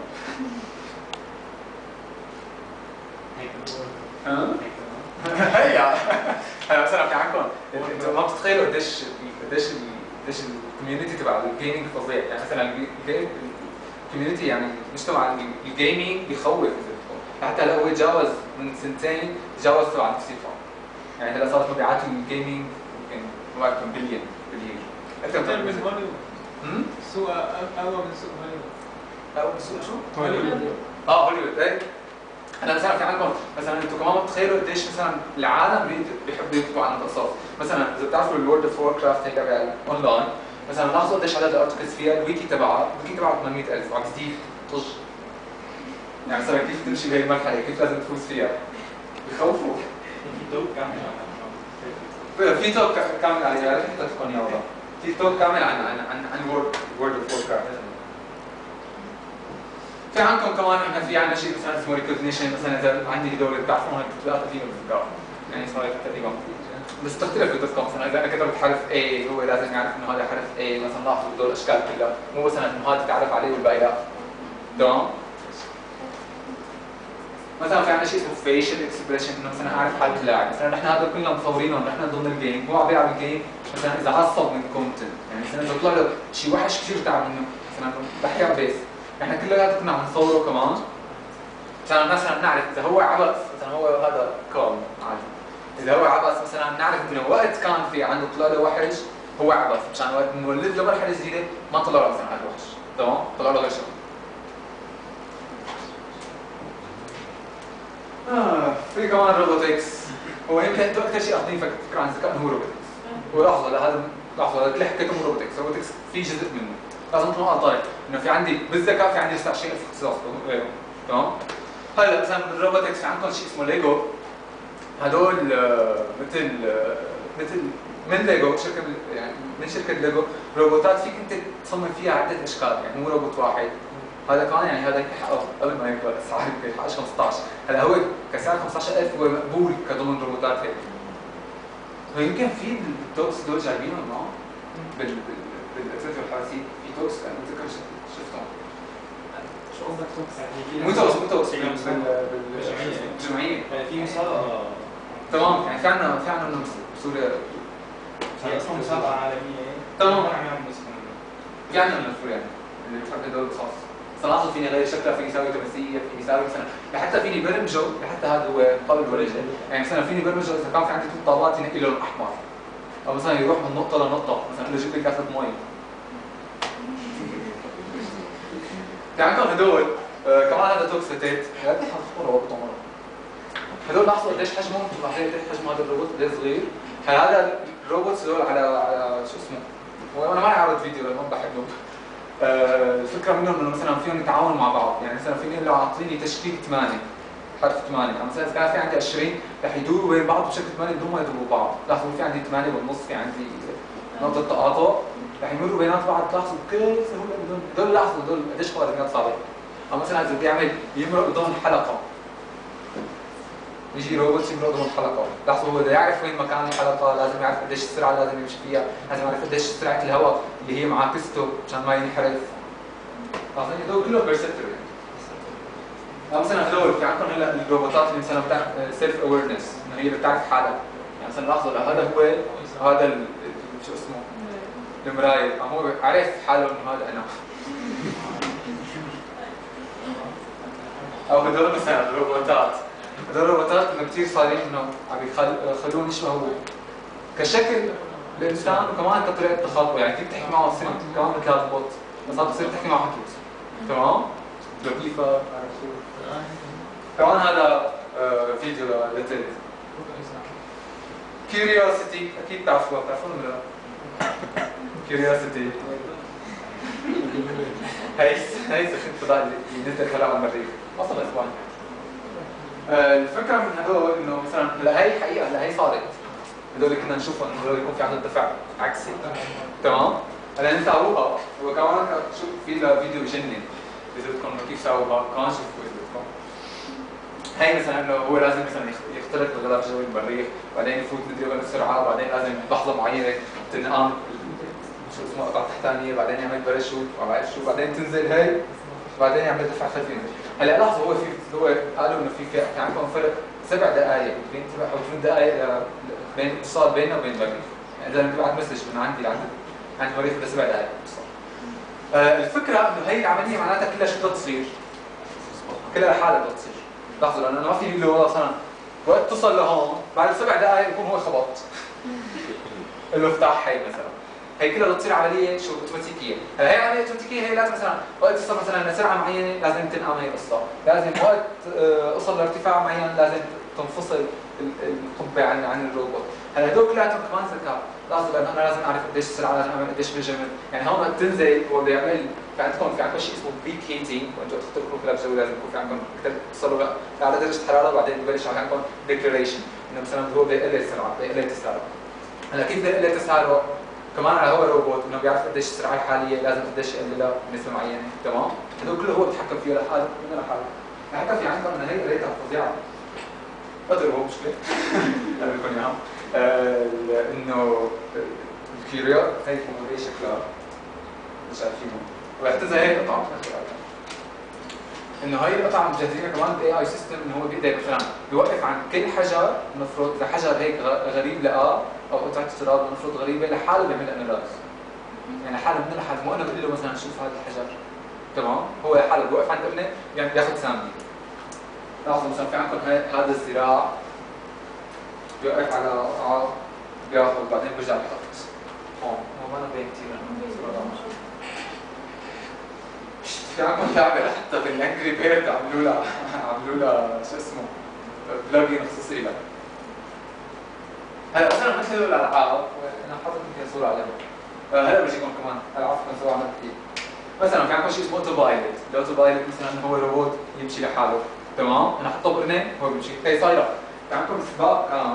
هيك ها؟ هيا هلا مثلا في عندكم انتم ما بتتخيلوا قديش قديش قديش الكوميونتي تبع الجيمنج فظيع. يعني مثلا الكوميونتي يعني مجتمع الجيمنج بيخوف. حتى لو هو تجاوز من سنتين تجاوز تبع نفسي الفهم. يعني هلا صارت مبيعات الجيمنج يمكن ما بعرف كم بليون بليون اكثر من هوليوود. امم سوق اقوى من سوق هوليوود. اقوى من سوق شو؟ هوليوود. اه هوليوود ايه. هلا مثلا في عندكم مثلا انتم كمان ما بتتخيلوا قديش مثلا العالم بيحبوا يكتبوا عن القصص. مثلا اذا بتعرفوا الورد اوف وور كرافت هي لعبه اونلاين مثلا لاحظوا قديش عدد الارتكلز فيها. الويكي تبعها الويكي تبعها ثمانمئة ألف وعم تزيد طج. يعني مثلا كيف تمشي بهي المرحله كيف لازم تفوز فيها بخوفوا. في توك كامل في توك كامل عليها رح تكون يا والله. في توك كامل عن عن عن عن وورد وورد اوف وور كرافت. في عندكم كمان احنا في عندنا شيء مثلا اسمه ريكوجنيشن. مثلا اذا عندي هدول بتعرفون هيك ثلاثة فيهم بالجراف يعني صار تقريبا بس تختلف بدقه. مثلا اذا انا كتبت حرف A هو لازم يعرف انه هذا حرف A. مثلا لاحظوا هدول الاشكال كلها مو مثلا انه هذا تعرف عليه والباقي لا. تمام؟ مثلا في عندنا شيء اسمه فيشل اكسبريشن، انه مثلا اعرف حاله اللاعب، مثلا نحن هذول كلنا مصورينهم نحن ضمن الجيم، هو عم بيلعب الجيم مثلا اذا عصب من كونتنت، يعني مثلا اذا طلع له شيء وحش كثير تعب منه، مثلا بحكي عن بيس، نحن كلياتنا كنا عم نصوره كمان، عشان مثلا نعرف اذا هو عبث، مثلا هو هذا كول عادي، اذا هو عبث مثلا نعرف انه وقت كان في عنده طلع له وحش هو عبث، مشان وقت نولد له مرحله جديده ما طلع له مثلا هذا الوحش، تمام؟ طلع له غير شيء. آه في كمان روبوتكس، هو يمكن انتم اكثر شيء اخذين فكره عن الذكاء انه هو روبوتكس، ولحظه لهذا لحظه كل حكيتهم روبوتكس، روبوتكس في جزء منه، لازم تكونوا قاطعين انه في عندي بالذكاء في عندي تسعة وعشرين ألف اختصاص غيرهم، تمام؟ هلا مثلا بالروبوتكس في عندكم شيء اسمه ليجو، هدول مثل مثل من ليجو شركه يعني من شركه ليجو روبوتات فيك انت تصمم فيها عده اشكال، يعني مو روبوت واحد، هذا كان يعني هذا حقه قبل ما يكبر اسعار يمكن حقه خمسطعش، هلا هو كسعر خمسطعش ألف هو مقبول كضمن روبوتات هيك. يمكن في التوكس دول جايبينهم معه بال بالاكسسوار والحواسيب، في توكس انا بتذكر شفتهم. شو قصدك توكس يعني؟ مو توكس مو توكس بالجمعيه في مسابقه تمام، يعني في عندنا في عندنا بسوريا هي اصلا مسابقه عالميه تمام، عم يعملوا مسابقه في عندنا من سوريا اللي بتحب هدول القصص، صراحه فيني غير شكلها، فيني اسوي تمثيليه، فيني اسوي مثلا لحتى فيني برمجه، لحتى هذا هو قبل ورجه، يعني مثلا فيني برمجه اذا كان في عندي ثلاث طابات ينقي لون احمر، او مثلا يروح من نقطه لنقطه، مثلا اقول له جيب لي كاسه مي. في عندكم هدول آه كمان هذا توكس فتات، قد ايه حتكون روبوت عمره؟ هدول لاحظوا قديش حجمهم، بعدين قديش حجم هذا الروبوت قديش صغير، هذا الروبوتس هدول على على شو اسمه؟ هو انا ما عارض فيديو لانه ما بحبهم. آه الفكره منهم انه مثلا فيهم يتعاونوا مع بعض، يعني مثلا فيني لو اعطيني تشكيل ثمانيه حرف ثمانيه، يعني مثلا اذا كان في عندي عشرين رح يدوروا بين بعض بشكل ثمانيه بدون ما يضربوا بعض، لاحظوا في عندي ثمانيه بالنص، في عندي نقطه تقاطع رح يمروا بينات بعض، لاحظوا بكل سهوله بدون هدول، لاحظوا هدول قديش خوارزميات صعبه، او مثلا اذا بدي اعمل يمرق بدون حلقه، يجي روبوت يمرق ضمن حلقه، لاحظوا هو بده يعرف وين مكان الحلقه، لازم يعرف قديش السرعه لازم يمشي فيها، لازم يعرف قديش سرعه الهواء اللي هي معاكسته مشان ما ينحرف. لاحظين هدول كلهم بيرسبتور يعني. او مثلا هدول في عندكم هلا الروبوتات اللي مثلا بتعرف سيلف اويرنس، انه هي بتعرف حالها، يعني مثلا لاحظوا هذا هو هذا شو اسمه؟ المرايه، هو عرف حاله انه هذا انا. او هدول مثلا الروبوتات، هدول الروبوتات انه كثير صارين انه عم يخلون يشبهوا كشكل الانسان وكمان كطريقه تخاطبه، يعني فيك تحكي معه تصير كمان مثل هذا البوت، بس هذا بتصير تحكي معه حكي، تمام؟ لطيفه عرفتوا؟ كمان هذا آه فيديو لتل كيوريوسيتي، اكيد بتعرفوها، بتعرفون ولا لا؟ كيوريوسيتي هي هي سفينة فضاء اللي نزلت هلا على المريخ، وصل اسبوع. آه الفكره من هدول انه مثلا هلا هي حقيقه، هلا هي صارت، هدول كنا نشوفهم انه هدول يكون في عندهم دفع عكسي، تمام؟ هلا نساووها، وكمان شوف في لها فيديو بجنن اذا بدكم كيف ساووها، كمان شوفوا اذا بدكم. هي مثلا انه هو لازم مثلا يخترق الغلاف الجوي المريخ، بعدين يفوت مدري وين السرعه، وبعدين لازم بلحظه معينه تنقام شو اسمه قطعه تحتانيه، بعدين يعمل باراشوت، وبعدين شو بعدين تنزل هي، بعدين يعمل دفع خلفي. هلا لاحظوا هو في هو قالوا انه في في عندكم فرق سبع دقائق بين سبع او ثمان دقائق بين اتصال بيننا وبين المريخ، يعني اذا ببعث مسج من عندي لعند عند المريخ بده سبع دقائق اتصال. آه الفكره انه هي العمليه معناتها كلها شو بدها تصير؟ كلها لحالها بدها تصير. لاحظوا لانه ما في له والله مثلا وقت تصل لهون بعد سبع دقائق يكون هو خبط. قال له افتح هي مثلا. هي كلها بتصير عمليه شو اوتوماتيكيه، هلا هي عمليه اوتوماتيكيه، هي لازم مثلا وقت تصل مثلا لسرعه معينه لازم تنقام هي القصه، لازم وقت اوصل لارتفاع معين لازم تنفصل القبه عن عن الروبوت، هلا هدول كلياتهم كمان ذكاء، لازم لانه انا لازم اعرف قديش السرعه، لازم اعمل قديش بالجمل، يعني هون وقت تنزل هو بده يعمل في عندكم في عندكم شيء اسمه بريك هيتنج، وانتم تخترقوا غلاف جوي لازم يكون في عندكم توصلوا لاعلى درجه حراره، وبعدين ببلش عندكم ديكلاريشن انه مثلا هو بده يقلل السرعه، بده يقلل تسارع. هلا كيف بده يقلل تسارع؟ كمان على هو روبوت انه بيعرف قديش السرعه الحاليه لازم قديش يقللها بنسبه معينه، تمام؟ هدول كله هو بيتحكم فيه لحاله من لحاله. حتى في عندكم انه هي ريتها فظيعه. قدر هو مشكله. انا بكون اياهم. انه الكيريو هي هي شكلها مش عارفينه. واعتزل هيك قطعه. انه هاي القطعه مجهزينها كمان باي اي سيستم انه هو بيقدر مثلا بيوقف عن كل حجر، المفروض اذا حجر هيك غريب لقاه او قطعه تراب المفروض غريبه لحاله بيعمل انالايز. يعني لحاله من لحاله، مو انا بقول له مثلا شوف هذا الحجر تمام، هو لحاله بيوقف عند ابنه يعني بياخذ ثانيه. لاحظوا مثلا في عندكم هذا الذراع بيوقف على قطعه بياخذ بعدين بيرجع بيحط هون، هو ما بين كثير في عندكم لعبه حتى بالانجري بيرد عملوا لها عملوا لها شو اسمه بلجن خصوصي لها. هلا مثلا مثل هدول الالعاب انا حاطط يمكن صوره عليها. هلا بجيكم كمان العاب كنت سووا عملت كثير. مثلا في عندكم شيء اسمه اوتو بايلوت، الاوتو بايلوت مثلا هو روبوت يمشي لحاله تمام، انا حطه بقرنين هو بيمشي، هي صايره. في عندكم سباق كان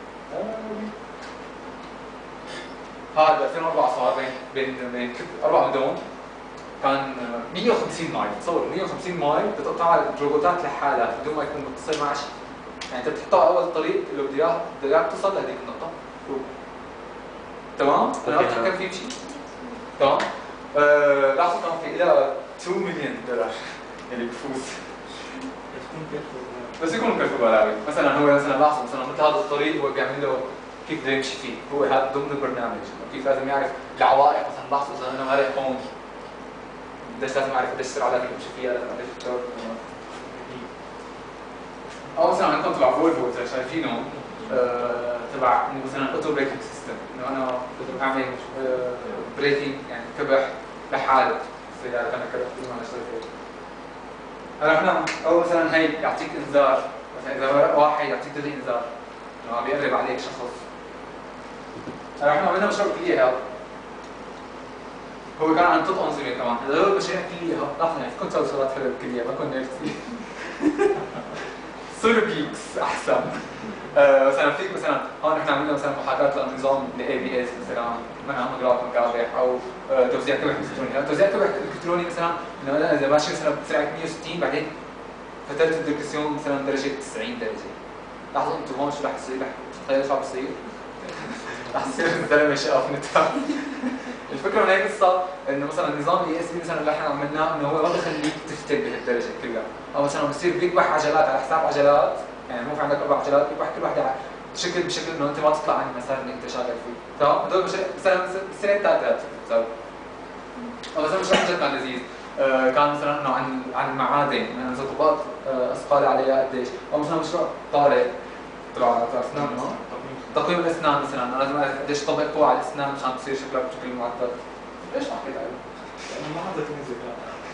هذا ألفين وأربعة صار بين بين بين اربع مدن، كان مية وخمسين مايل، تصور مية وخمسين مايل بتقطع الروبوتات لحالها بدون ما يكون متصل مع شيء. يعني انت بتحطها اول طريق اللي بده اياه بده اياك توصل لهذيك النقطه. تمام؟ انا بتحكم فيه بشيء. تمام؟ آه لاحظوا كان في لها اثنين مليون دولار اللي بفوز. بس يكون مكلفه بلاوي، مثلا هو مثلا لاحظوا مثلا مثل هذا الطريق هو بيعمل له كيف بده يمشي فيه، هو هذا ضمن البرنامج، كيف لازم يعرف العوائق، مثلا لاحظوا اذا انا مالي هون قديش لازم اعرف قديش السرعه لازم امشي فيها، لازم قديش الدور. او مثلا عندكم تبع فولفو اذا شايفينه آه، تبع مثلا اوتو بريكنج سيستم، انه انا بقدر اعمل آه، بريكنج يعني كبح لحاله السياره انا كبحت بدون ما اشتغل فيه. هلا احنا او مثلا هي يعطيك انذار، مثلا اذا واحد يعطيك دليل انذار انه عم بيقرب عليك شخص. هلا احنا عملنا مشروع كليه هذا. هو كان عن ثلاث انظمه كمان، هذول المشاريع كليها، لاحظوا يعني كنت اسوي شغلات حلوه بالكليه ما كنا نرسي. صوروا جيكس احسن. آه مثلا فيك مثلا هون احنا عملنا مثلا محاكاه لنظام الاي بي اس مثلا مع مجرات مكابح او آه توزيع كبح الكتروني، توزيع كبح الكتروني مثلا انه انا اذا ماشي مثلا بسرعه مية وستين بعدين فترت الدركسيون مثلا درجه تسعين درجه. لاحظوا انتم هون شو رح يصير؟ رح تتخيلوا شو عم بيصير؟ رح يصير الزلمه شقف نتفهم. الفكره من هي القصه انه مثلا نظام الاي اس بي مثلا اللي احنا عملناه انه هو ما بخليك تفتك بهالدرجه كلها، او مثلا بصير بيكبح عجلات على حساب عجلات، يعني مو في عندك اربع عجلات بيكبح كل وحده بشكل بشكل انه انت ما تطلع عن المسار اللي انت شغال فيه، تمام؟ هدول مثلا بالسنه الثالثه بتسوي. او مثلا مشروع جد كان لذيذ، آه كان مثلا انه عن عن المعادن، يعني اذا طبقت آه اثقال عليها قديش، او مثلا مشروع طارئ تبع تبع اسنان تقويم الاسنان مثلا، انا لازم اعرف قديش طبق قوى على الاسنان مشان تصير شكلها بشكل معدل. ليش ما حكيت عنه؟ لانه ما حضرت ذكاء.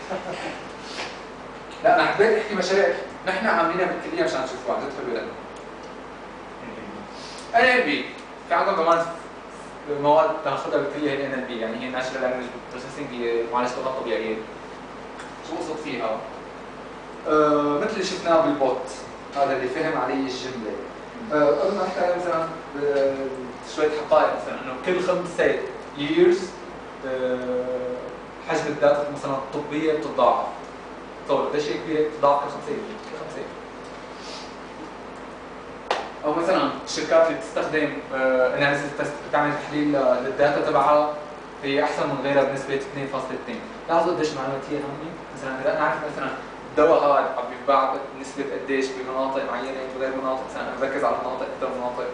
لا انا حبيت احكي مشاريع نحن عاملينها بالكليه مشان تشوفوها، عن جد حلوه لنا. ان ال بي في عندهم كمان مواد تاخذها بالكليه هي ان ال بي، يعني هي ناشونال لانجويج بروسيسنج، هي معالجه اللغات الطبيعيه. شو قصد فيها؟ آه مثل اللي شفناه بالبوت، هذا اللي فهم علي الجمله. قبل ما احكي مثلا شويه حقائق، مثلا انه كل خمسه years حجم الداتا مثلا الطبيه بتتضاعف. طول قديش كبيره؟ بتتضاعف كل خمسه years، كل خمسه years. او مثلا الشركات اللي بتستخدم اناليسيس تست بتعمل تحليل للداتا تبعها هي احسن من غيرها بنسبه اثنين فاصلة اثنين. لاحظوا قديش المعلومات هي اهميه، مثلا اذا نعرف مثلا الدواء هذا عم بيتباع بنسبه قديش بمناطق معينه وغير مناطق، مثلا انا بركز على مناطق اكثر مناطق.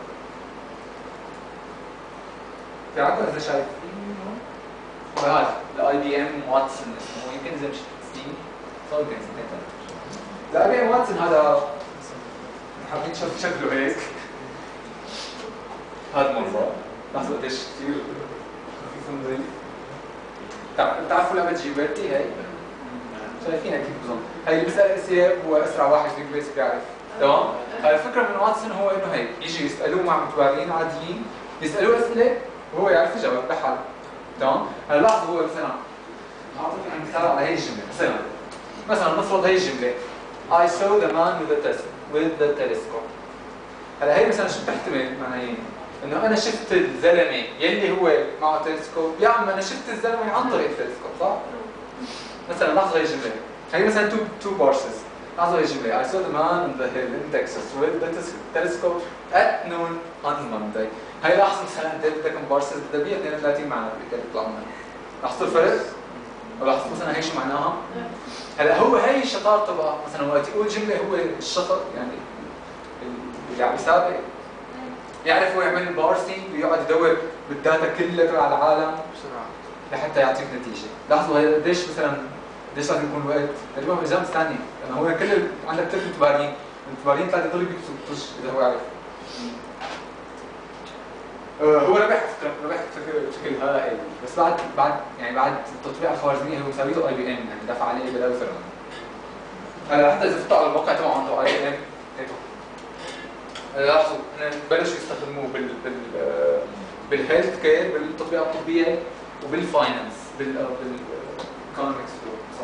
في عندكم اذا شايفين وهذا الاي بي ام واتسون اسمه، يمكن اذا مش سنين صار يمكن سنتين ثلاث. الاي بي ام واتسون هذا حابين تشوف شكله هيك، هذا المنظر، لاحظوا قديش كثير خفيف ونظيف. بتعرفوا لعبة جيبرتي هي؟ شايفينها اكيد بظن، هي اللي بيسأل اسئلة هو اسرع واحد بالبيس بيعرف، تمام؟ هاي الفكرة من واتسون هو انه هيك، يجي يسألوه مع متابعين عاديين، يسألوه اسئلة وهو يعرف يجاوب لحاله، تمام؟ هلا لاحظوا هو مثلا اعطيك مثال على هي الجملة، مثلا مثلا نفرض هي الجملة I saw the man with the test with the telescope. هلا هي مثلا شو بتحتمل معناها؟ انه انا شفت الزلمه يلي هو معه تلسكوب، يا عم انا شفت الزلمه عن طريق التلسكوب، صح؟ مثلا لاحظوا هي الجمله، هي مثلا تو تو بارسز، لاحظوا هي الجمله I saw the man on the hill in Texas with the telescope at noon on Monday. هي لاحظوا مثلا قد ايه بدكم بارسز، بدها بيها اثنين وثلاثين معنى بيقدر يطلع منها. لاحظوا الفرق؟ لاحظت مثلا هي شو معناها؟ هلا هو هي شطارته بقى مثلا وقت يقول جمله هو الشطر يعني اللي عم يسابق يعرف هو يعمل بارسينج ويقعد يدور بالداتا كلها تبع العالم بسرعه لحتى يعطيك نتيجه، لاحظوا هي قديش مثلا قديش لازم يكون وقت تقريبا اجزام ثانيه، لانه هو كل عندك ثلاث انتبارين، الانتبارين ثلاثه دول بيكتبوا طش اذا هو يعرف. هو ربح ربح بشكل هائل، بس بعد بعد يعني بعد التطبيق الخوارزميه هو مساويته اي بي ام يعني دفع عليه بلاوي زرقاء. هلا حتى اذا فتحوا على الموقع تبعهم عنده اي بي ام لاحظوا انه بلشوا يستخدموه بال بال بالهيلث كير بالتطبيقات الطبيه وبالفاينانس بال بالايكونومكس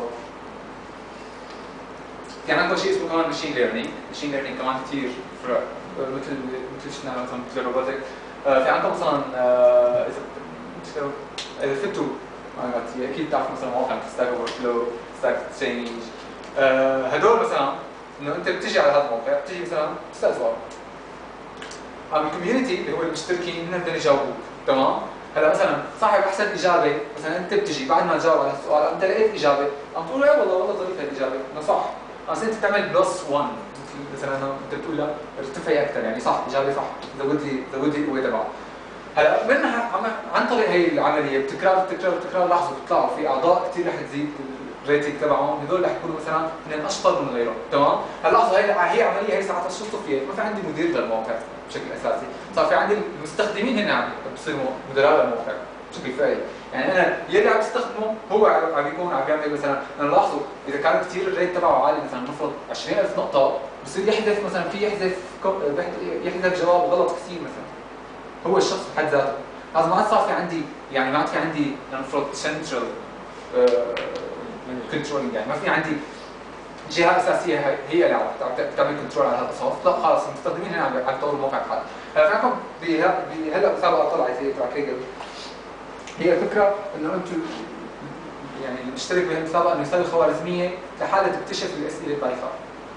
في عندكم شيء اسمه كمان ماشين ليرنينج، ماشين ليرنينج كمان كثير فرق مثل مثل شفنا مثلا مثل الروبوتك. في عندكم مثلا اذا اذا فتوا معلوماتيه اكيد بتعرفوا مثلا مواقع مثل ستاك اوفر فلو، ستاك اكسشينج، هدول مثلا انه انت بتيجي على هذا الموقع بتيجي مثلا تسال سؤال عن الكوميونتي اللي هو المشتركين هن بدهم يجاوبوك، تمام؟ هلا مثلا صاحب احسن اجابه مثلا انت بتجي بعد ما تجاوب على السؤال انت لقيت اجابه عم تقول ايه والله والله ظريفه الاجابه انه صح، بس انت بتعمل بلس واحد مثلا انت بتقول لا ارتفعي اكثر يعني صح اجابه صح زود لي زود لي القوه تبعها. هلا منها عن طريق هي العمليه بتكرار بتكرار بتكرار لاحظوا بيطلعوا في اعضاء كثير رح تزيد الريتنج تبعهم، هذول رح يكونوا مثلا اثنين اشطر من غيرهم، تمام؟ هلا لاحظوا هي هي عمليه هي ساعتها شو صفيه؟ ما في عندي مدير للموقع بشكل اساسي، صار في عندي المستخدمين هن عم بصيروا مدراء للموقع بشكل فعلي، يعني انا يلي عم بستخدمه هو عم بيكون عم بيعمل مثلا انا لاحظوا اذا كان كثير الريت تبعه عالي مثلا نفرض عشرين ألف نقطه بصير يحذف مثلا في يحذف يحذف جواب غلط كثير مثلا هو الشخص بحد ذاته، لازم ما عاد صار في عندي يعني ما عاد في عندي نفرض سنترال كنترولينج يعني ما في عندي جهه اساسيه هي اللي عم تعمل كنترول على هذا القصص، لا خلص المستخدمين هنا عم يطوروا الموقع بحالهم. هلا فيكم بهلا مسابقه طلعت هي تبع كيجل، هي الفكره انه انتم يعني اللي بيشترك بهالمسابقه انه يسوي خوارزميه لحاله تكتشف الاسئله البايخه.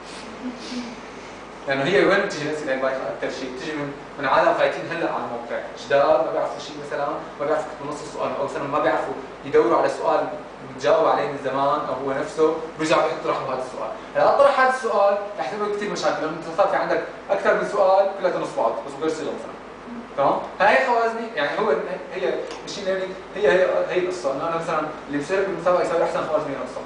لانه هي وين بتجي الاسئله البايخه اكثر شيء؟ بتجي من من عالم فايتين هلا على الموقع، جدال ما بيعرفوا شيء مثلا، ما بيعرفوا يكتبوا نص السؤال او مثلا ما بيعرفوا يدوروا على سؤال بتجاوب عليه من زمان او هو نفسه بيرجعوا يطرحوا هذا السؤال، هلا اطرح هذا السؤال رح يسبب كثير مشاكل لانه انت صار في عندك اكثر من سؤال كلها نص بعض بس بغير صيغه مثلا. تمام؟ هاي خوارزمي يعني هو هي ماشين ليرنينج هي هي هي القصه انه انا مثلا اللي بيشارك بالمسابقه يسوي احسن خوارزميه قصه.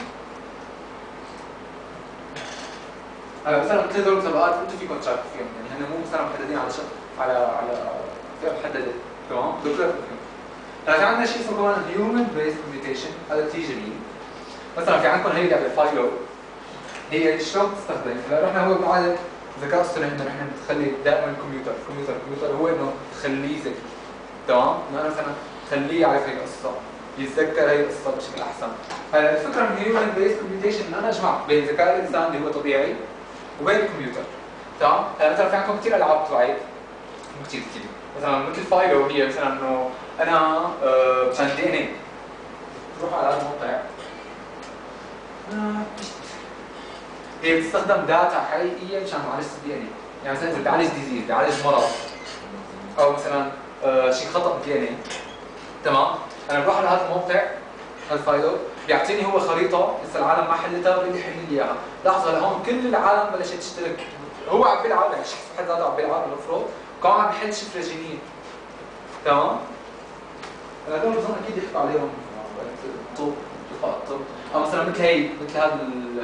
هلا مثلا مثل هذول المسابقات انتم فيكم تشاركوا فيهم يعني هن مو مثلا محددين على شخص على على فئه محدده، تمام؟ دول كلهم فيهم. هلا في عندنا شيء اسمه كمان هيومن بيست كوميونيكيشن، هذا كثير جميل. مثلا في عندكم هي اللعبه فايلو، هي شلون بتستخدم؟ هلا نحن هو بالعاده الذكاء الاصطناعي انه نحن بنخلي دائما الكمبيوتر، الكمبيوتر الكمبيوتر هو انه تخليه ذكي، تمام؟ انه انا مثلا خليه يعرف هي القصه، يتذكر هي القصه بشكل احسن. هلا الفكره من هيومن بيست كوميونيكيشن ان انا اجمع بين الذكاء الانسان اللي هو طبيعي وبين الكمبيوتر، تمام؟ هلا مثلا في عندكم كثير العاب طلعت مو كثير كثير، مثلا مثل فايلو هي مثلا انه انا أه مثلا دي ان اي تروح على هذا الموقع هي بتستخدم داتا حقيقيه مشان معالجه الدي ان اي، يعني مثلا اذا بيعالج ديزيز بيعالج مرض او مثلا أه شيء خطا بالدي ان اي، تمام؟ انا بروح على هذا الموقع هذا فايلو بيعطيني هو خريطه لسه العالم ما حلتها وبده يحل لي اياها، لحظه لهون كل العالم بلشت تشترك، هو عم بيلعب يعني الشخص بحد ذاته عم بيلعب المفروض كمان عم بيحل شفره جينيه، تمام؟ هذول بظن اكيد يحكوا عليهم الطب لقاء الطب او مثلا مثل هي مثل هذا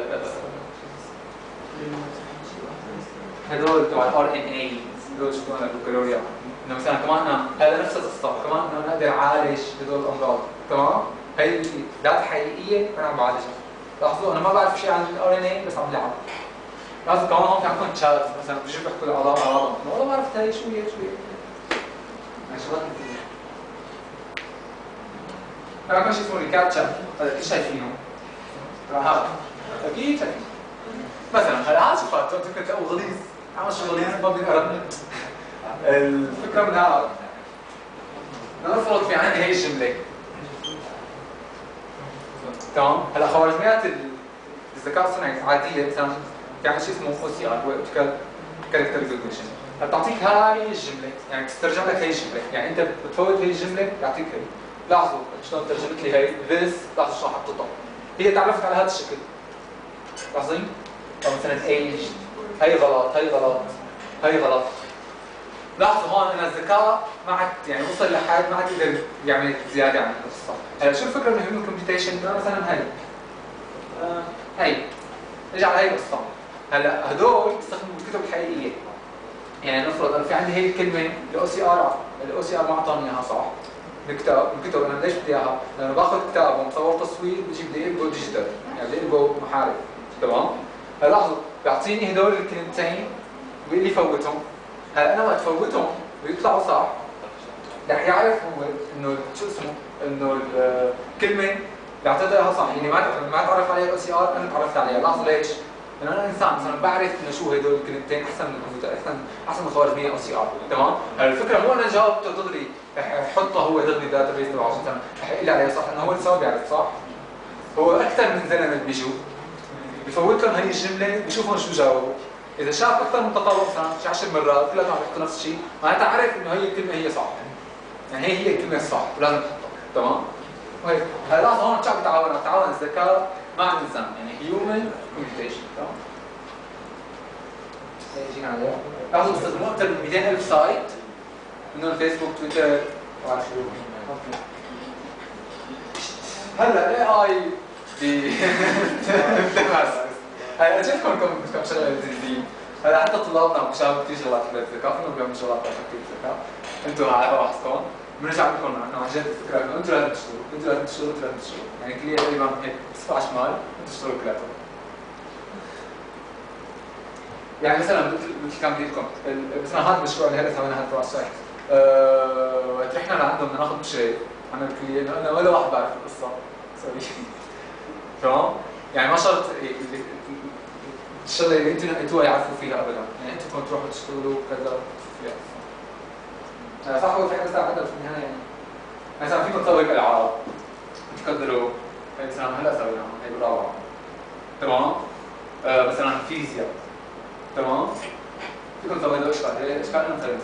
هذول تبع الار ان اي هذول شو اسمهم البكالوريا، انه مثلا كمان هذا نفس القصه كمان انه نقدر نعالج هذول الامراض، تمام؟ هي داتا حقيقيه انا عم بعالجها، لاحظوا انا ما بعرف شيء عن الار ان اي بس عم لعب. لازم كمان هون في عندكم تشات مثلا بيجوا بيحكوا الاعضاء اعضاء والله ما عرفت هي شو هي شو هي يعني شغلات كثير. في عندكم شيء اسمه ريكابتشا، هذا اكيد شايفينه تبع هذا اكيد شايفينه. مثلا هلا هذا شغلات ممكن تلاقوه غليظ، عمل شغل غليظ ما بينقرب. الفكره من هذا نفرض في عندي هي الجمله، تمام؟ هلا خوارزميات الذكاء الصناعي العاديه مثلا في عندنا شيء اسمه او سي ار هو اوبتيكال كاركتر ريكوجنيشن، بتعطيك هاي الجمله يعني بتسترجم لك هي الجمله، يعني انت بتفوت هي الجمله بيعطيك هي لاحظوا شلون ترجمت لي هي this لاحظوا شلون حطيتها هي تعرفت على هذا الشكل لاحظين او مثلا age هي غلط هي غلط هي غلط لاحظوا هون انا الذكاء ما عاد يعني وصل لحد ما عاد يقدر يعمل زياده عن القصه هلا شو الفكره من الهيومن كومبيوتيشن مثلا هي آه هي اجى على هي القصه هلا هدول بيستخدموا بالكتب الحقيقيه يعني نفرض انا في عندي هي الكلمه الاو سي ار الاو سي ار ما اعطاني اياها صح الكتاب الكتب انا ليش بدي اياها؟ لانه باخذ كتاب ومصور تصوير بجي بدي اقلبه ديجيتال يعني بدي اقلبه محارب تمام؟ هلا لاحظوا بيعطيني هدول الكلمتين ويقول لي فوتهم هلا انا وقت فوتهم ويطلعوا صح رح يعرف هو انه شو اسمه انه الكلمه اللي اعطيتها اياها صح يعني ما ما تعرف عليها الاو سي ار انا تعرفت عليها لاحظوا ليش؟ لانه انا انسان مثلا بعرف انه شو هدول الكلمتين احسن من الكمبيوتر احسن احسن من خوارزميه او سي ار تمام؟ الفكره مو انا جاوبته دغري رح يحطها هو دغري الداتا بيس تبعه مثلا رح يقول لي عليها صح لانه هو لسه بيعرف صح؟ هو اكثر من زلمه بيجوا بفوت لهم هي الجمله بشوفهم شو جاوبوا اذا شاف اكثر من تطابق مثلا شي عشر مرات كلهم عم يحطوا نفس الشيء معناتها عرف انه هي الكلمه هي صح يعني هي هي الكلمه الصح ولازم تحطها تمام؟ وهيك هلا لاحظوا هون شو عم بتعاون عم بتعاون الذكاء مع الانسان يعني هيومن كومبيوتيشن تمام؟ يجينا عليها لاحظوا بيستخدموا اكثر من مئتين ألف سايت منهم فيسبوك تويتر وعارف شو اوكي هلا الاي اي بتمس هلا اجيبكم كم كم شغله لذيذين هلا حتى طلابنا وشباب كثير شغلات كليه الذكاء فيهم بيعملوا شغلات كليه الذكاء انتم على راحتكم بنرجع لكم انه عن جد الفكره انه انتم لازم تشتغلوا انتم لازم تشتغلوا انتم لازم تشتغلوا يعني كليه تقريبا هيك بتصفى على شمال انتم تشتغلوا كلياتكم يعني مثلا مثل مثل كان بدي لكم مثلا هذا المشروع اللي هلا سويناه تبع السايت وقت رحنا لعندهم بدنا ناخذ مشرف عن الكليه انه انا ولا واحد بعرف القصه سوري تمام يعني ما شرط الشغله اللي انتم نقيتوها يعرفوا فيها ابدا يعني انتم كنتوا تروحوا تشتغلوا كذا فيها صح هو في حدا ساعدنا في النهايه يعني مثلا فيكم تسوي العاب تقدروا مثلا هلا سويناها هي بالرابعه تمام آه مثلا فيزياء تمام فيكم تسوي له اشكال هي اشكال انه مثلا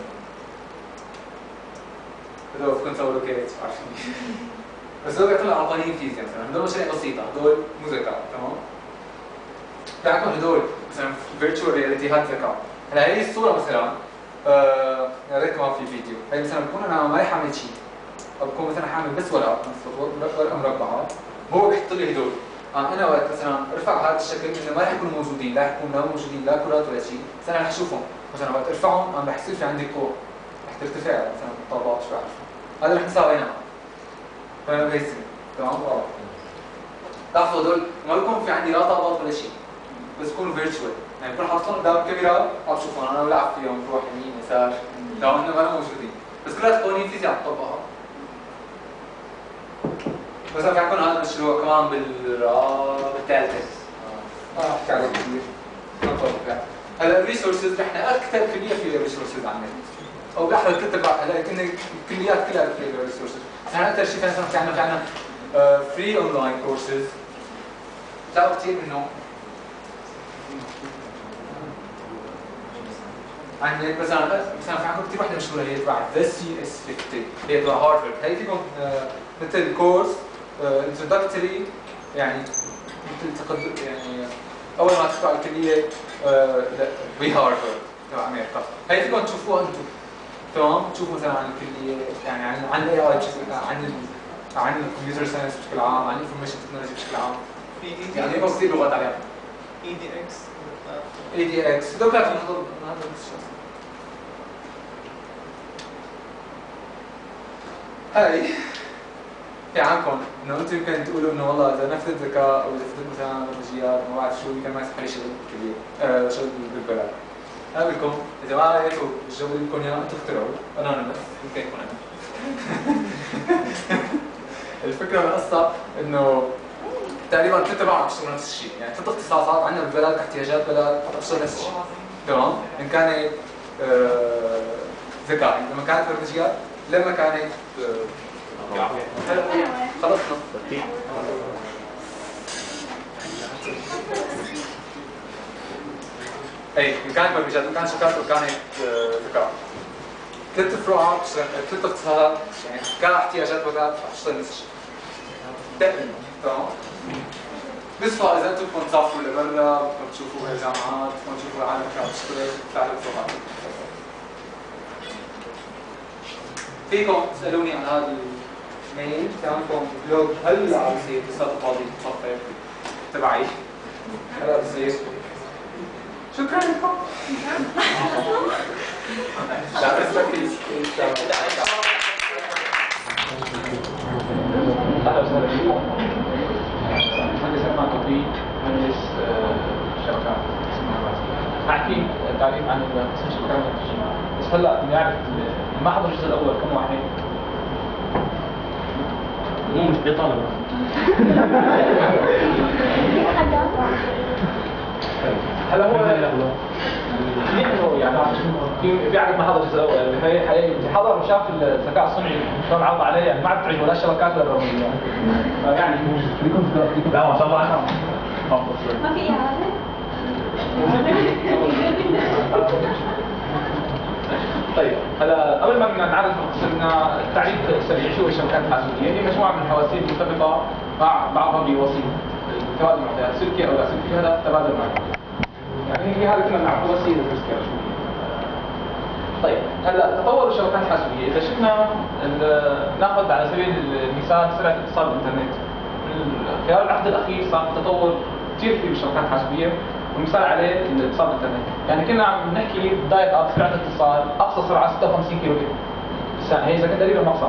هدول فيكم تسوي له كيت عارفين بس هدول بيعتمدوا على قوانين فيزياء مثلا هدول مشاريع بسيطه هدول مو ذكاء تمام بتعرفوا هدول مثلا فيرتشوال رياليتي هاد ذكاء هلا هي الصوره مثلا آه يا ريت ما في فيديو هي مثلا بكون انا ما رايح اعمل شيء او بكون مثلا حامل بس ورقه ورقه مربعه هو بيحط لي هدول آه انا وقت مثلا ارفع هذا الشكل انه ما راح يكونوا موجودين لا يكون لا موجودين لا كرات ولا شيء بس انا رح اشوفهم مثلا وقت ارفعهم عم رح يصير في عندي قوه رح ترتفع مثلا الطابات شو بعرف هذا رح نساويناه تمام هي السنه تمام واضح لاحظوا هدول ما بيكون في عندي لا طابات ولا شيء بس بيكونوا فيرتشوال يعني بكون حاططهم قدام الكاميرا عم بشوفهم انا بلعب فيهم بروح يمين يسار تمام انه ما موجودين بس كلها قوانين فيزياء عم تطبقها مثلا في عندكم هذا المشروع كمان بالرابع بالثالثه اه احكي عليه كثير ما بطلع هلا الريسورسز نحن اكثر كليه فيها ريسورسز عندنا او باحد الكتب هلا كنا الكليات كلها فيها ريسورسز نحن اكثر شيء مثلا في عندنا في عندنا فري اونلاين كورسز بتلاقوا كثير منهم عندك مثلا مثلا في عندكم كثير وحده مشهوره هي تبع ذا سي اس خمسين هي تبع هارفرد هي فيكم مثل كورس انتروداكتوري يعني مثل تقدم يعني اول ما تدخلوا على الكليه بهارفرد تبع امريكا هي فيكم تشوفوها انتم تمام تشوفوا مثلا عن الكليه يعني عن عن الاي اي عن عن الكمبيوتر ساينس بشكل عام عن الانفورميشن تكنولوجي بشكل عام يعني فيكم كثير لغات عليها اي دي اكس اي دي اكس هذول كلهم نحضر هذا الشيء هاي في عندكم انه انتم يمكن تقولوا انه والله اذا نفذ ذكاء او اذا نفذ مثلا برمجيات ما بعرف شو يمكن ما يصح لي شغل بالكليه آه شغل بالبلد اقول لكم اذا ما لقيتوا الجو اللي بدكم اياه انتم اخترعوا انونيمس يمكن يكون انا الفكره من القصه انه تقريبا ثلاث ارباع عم يشتغلوا نفس الشيء يعني ثلاث اختصاصات عندنا بالبلد احتياجات بلد بتشتغل نفس الشيء تمام ان كانت آه ذكاء لما كانت برمجيات لما كانت خلصنا اي كانت برمجيات كانت شركات كانت ذكاء ثلاث فروعات ثلاث اقتصادات يعني كاحتياجات وذات رح تشتغل نفس الشيء تقريبا تمام. نصفها اذا انتم بدكم تسافروا لبرا بدكم تشوفوا هاي جامعات بدكم تشوفوا العالم كيف عم تشتغل تعرفوا فروعات. فيكم تسالوني عن هذا الميل في عندكم بلوج هلا عم يصير لساته فاضي متصفح تبعي هلا بصير. شكرا لكم. لا بس ركز. اهلا وسهلا فيكم. مهندس عثمان توفيق مهندس شبكات. احكي تعريف عن قسم شبكات التجميع بس هلا بدي اعرف ما حضر الجزء الاول كم واحد؟ مو مش بيطلب هلا هو هو يعني في في عدد ما حضر الجزء الاول هي هي حضر وشاف الذكاء الصنعي شلون عرض عليه يعني ما عم تعجبه ولا الشبكات ولا الرقميه يعني لا ما شاء الله عنهم ما في إعادة؟ طيب هلا قبل ما بدنا نعرف قسمنا تعريف سريع شو الشبكات الحاسوبيه هي مجموعه من الحواسيب مرتبطه مع بعضها بوسيط تبادل معطيات سلكي او لا سلكي هذا تبادل معطيات يعني هي هذا كنا بنعرفه وسيله تذكر شو هي. طيب هلا تطور الشبكات الحاسوبيه اذا شفنا ناخذ على سبيل المثال سرعه اتصال الانترنت خلال العقد الاخير صار تطور كثير كبير بالشبكات الحاسوبيه ومثال عليه الاتصال بالانترنت يعني كنا عم نحكي دايت اب سرعه اتصال اقصى سرعه ستة وخمسين كيلو بت بالثانيه هي اذا كنت قريب المقصد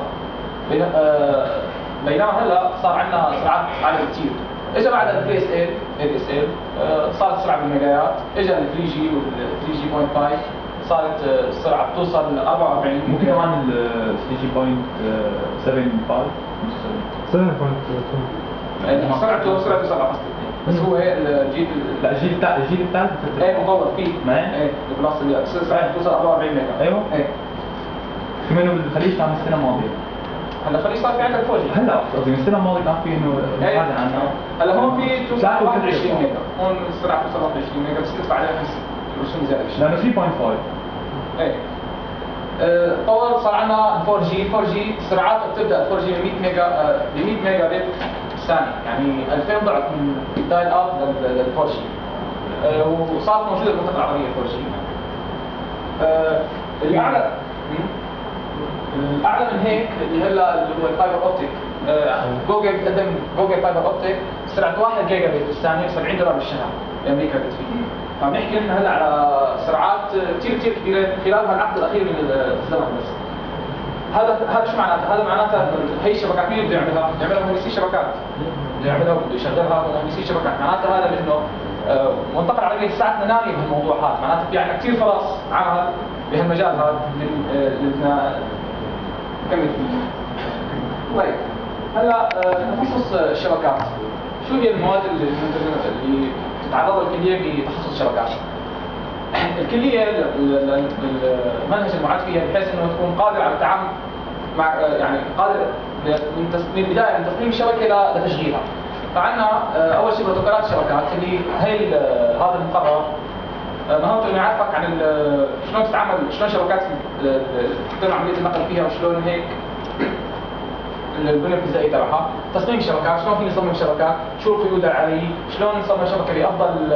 بينما هلا صار عندنا سرعات عاليه كثير اجى بعد ال دي اس ال ال اس ال صارت السرعه بالميجايات اجى ال ثري جي وال ثري جي نقطة خمسة صارت السرعه بتوصل ل أربعة وأربعين ممكن كمان ال ثري جي نقطة سبعة سبعة فاصلة اثنين سرعته سرعته سبعة فاصلة اثنين بس هو الجيل لا الجيل الثالث الجيل الثالث ايه مطور فيه ما ايه البلاس اللي سرعته بتوصل أربعة وأربعين ميجا ايوه ايه في منه بالخليج كان السنه الماضيه هلا خلي صار في عندك فور جي هلا قصدي السنه الماضيه كان في انه ايه هذا عنه هلا هون في توصل واحد وعشرين ميجا هون السرعه توصل واحد وعشرين ميجا بس تدفع عليها رسوم زياده شوي لانه ثري بوينت فايف ايه طور صار عندنا فور جي فور جي سرعات بتبدا فور جي ب مية ميجا ب مية ميجا بت بالثانيه يعني ألفين ضعف من الدايل اب لل فور جي وصارت موجوده بالمنطقه العربيه فور جي الاعلى الاعلى من هيك اللي هلا اللي هو الفايبر اوبتيك جوجل بتقدم جوجل فايبر اوبتيك سرعه واحد جيجا بت بالثانيه سبعين دولار بالشهر بامريكا بتفيد فعم نحكي لنا هلا على سرعات كثير كثير كبيره خلال هالعقد الاخير من الزمن بس هذا هذا شو معناته؟ هذا معناته هي الشبكات مين بده يعملها؟ بده يعملها مهندسي شبكات بده يعملها وبده يشغلها مهندسي شبكات معناته هذا انه المنطقه العربيه لساتنا ناميه بهالموضوع هذا معناته في عندنا كثير فرص عمل بهالمجال هذا اللي بدنا نكمل فيه. طيب هلا تخصص الشبكات شو هي المواد اللي اللي تتعرض الكليه بتخصص الشبكات؟ الكليه المنهج المعد فيها بحيث انه تكون قادر على التعامل مع يعني قادر من البدايه من تصميم الشبكه لتشغيلها. فعندنا اول شيء بروتوكولات الشبكات اللي هي هذا المقرر مهمته انه يعرفك عن شلون تتعامل شلون شبكات تتم عمليه النقل فيها وشلون هيك البنيه الفيزيائيه تبعها، تصميم الشبكات، شلون فينا نصمم شبكات، شو القيود العاليه، شلون نصمم شبكه بافضل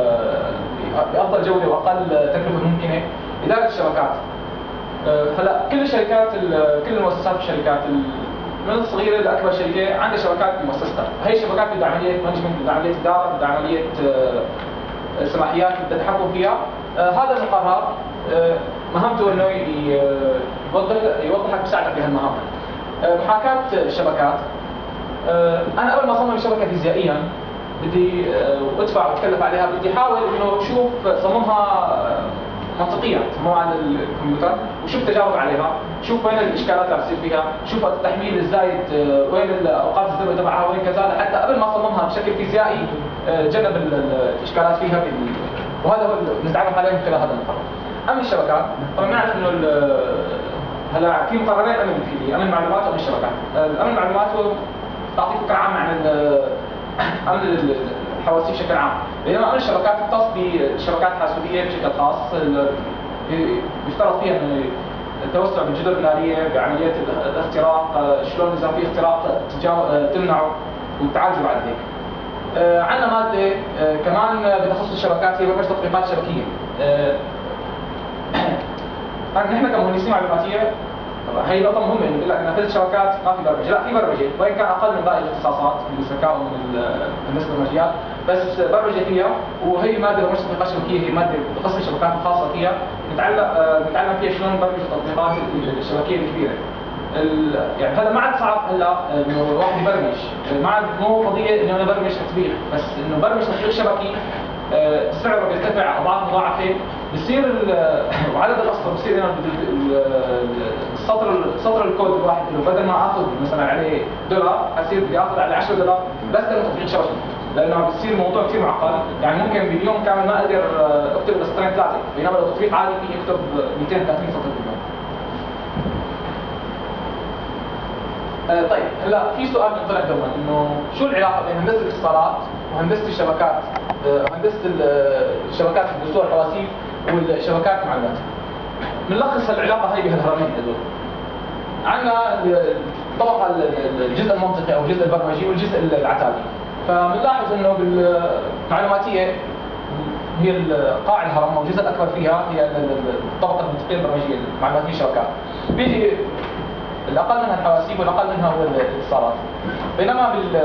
بافضل جوده واقل تكلفه ممكنه، اداره الشبكات. هلا كل الشركات كل المؤسسات والشركات من الصغيره لاكبر شركه عندها شبكات بمؤسستها، هي الشبكات بدها عمليه مانجمنت، بدها عمليه اداره، بدها عمليه سماحيات بدها تحكم فيها. هذا المقرر مهمته انه يوضح يوضحك بيساعدك بهالمهام. محاكاة الشبكات انا قبل ما اصمم الشبكه فيزيائيا بدي ادفع واتكلف عليها بدي احاول انه اشوف صممها منطقيا صممها على الكمبيوتر وشوف تجارب عليها، شوف وين الاشكالات اللي بتصير فيها، شوف التحميل الزايد وين اوقات الزمن تبعها وين كذا لحتى قبل ما اصممها بشكل فيزيائي جنب الاشكالات فيها وهذا هو اللي نتعرف عليه من خلال هذا المقرر. اما الشبكات طبعا نعرف انه هلا في مقررين امن بالكليه، امن المعلومات وامن الشبكات. امن المعلومات هو تعطيك فكره عامه عن امن الحواسيب بشكل عام، بينما امن الشبكات مختص بالشبكات الحاسوبيه بشكل خاص بيفترض فيها انه التوسع بالجدر الناريه بعمليه الاختراق، شلون اذا في اختراق تمنعه وتعالجه بعد هيك. عندنا ماده كمان بتخصص الشبكات هي برمجه تطبيقات شبكيه. نحن كمهندسين معلوماتيه هي نقطة مهمة انه بيقول لك نافذة الشبكات ما في برمجة، لا في برمجة وإن كان أقل من باقي الاختصاصات من الذكاء ومن بالنسبة للبرمجيات، بس برمجة فيها وهي مادة برمجة تطبيقات شبكية، هي مادة بتخصص الشبكات الخاصة فيها، نتعلم نتعلم فيها شلون نبرمج التطبيقات الشبكية الكبيرة. يعني هذا ما عاد صعب هلا انه الواحد يبرمج، ما عاد مو قضية انه انا برمج تطبيق، بس انه برمج تطبيق شبكي سعره بيرتفع اضعاف مضاعفه، بصير وعدد الاسطر بصير هنا السطر سطر الكود الواحد له بدل ما اخذ مثلا عليه دولار حصير بدي اخذ عليه عشرة دولار بس لانه تطبيق شبكي، لانه بصير الموضوع كثير معقد، يعني ممكن باليوم كامل ما اقدر اكتب سطرين ثلاثه، بينما لو تطبيق عادي فيه يكتب مئتين وثلاثين سطر باليوم. آه طيب هلا في سؤال بينطرح دوما انه شو العلاقه بين هندسه الاتصالات وهندسه الشبكات، آه هندسه الشبكات بالصور الحواسيب والشبكات المعلومات. بنلخص العلاقه هي بهالهرمين هذول. عندنا الطبقه الجزء المنطقي او الجزء البرمجي والجزء العتادي. فبنلاحظ انه بالمعلوماتيه هي قاع الهرم او الجزء الاكبر فيها هي الطبقه المنطقيه البرمجيه المعلوماتيه الشبكات. بيجي الاقل منها الحواسيب والاقل منها هو الاتصالات. بينما بال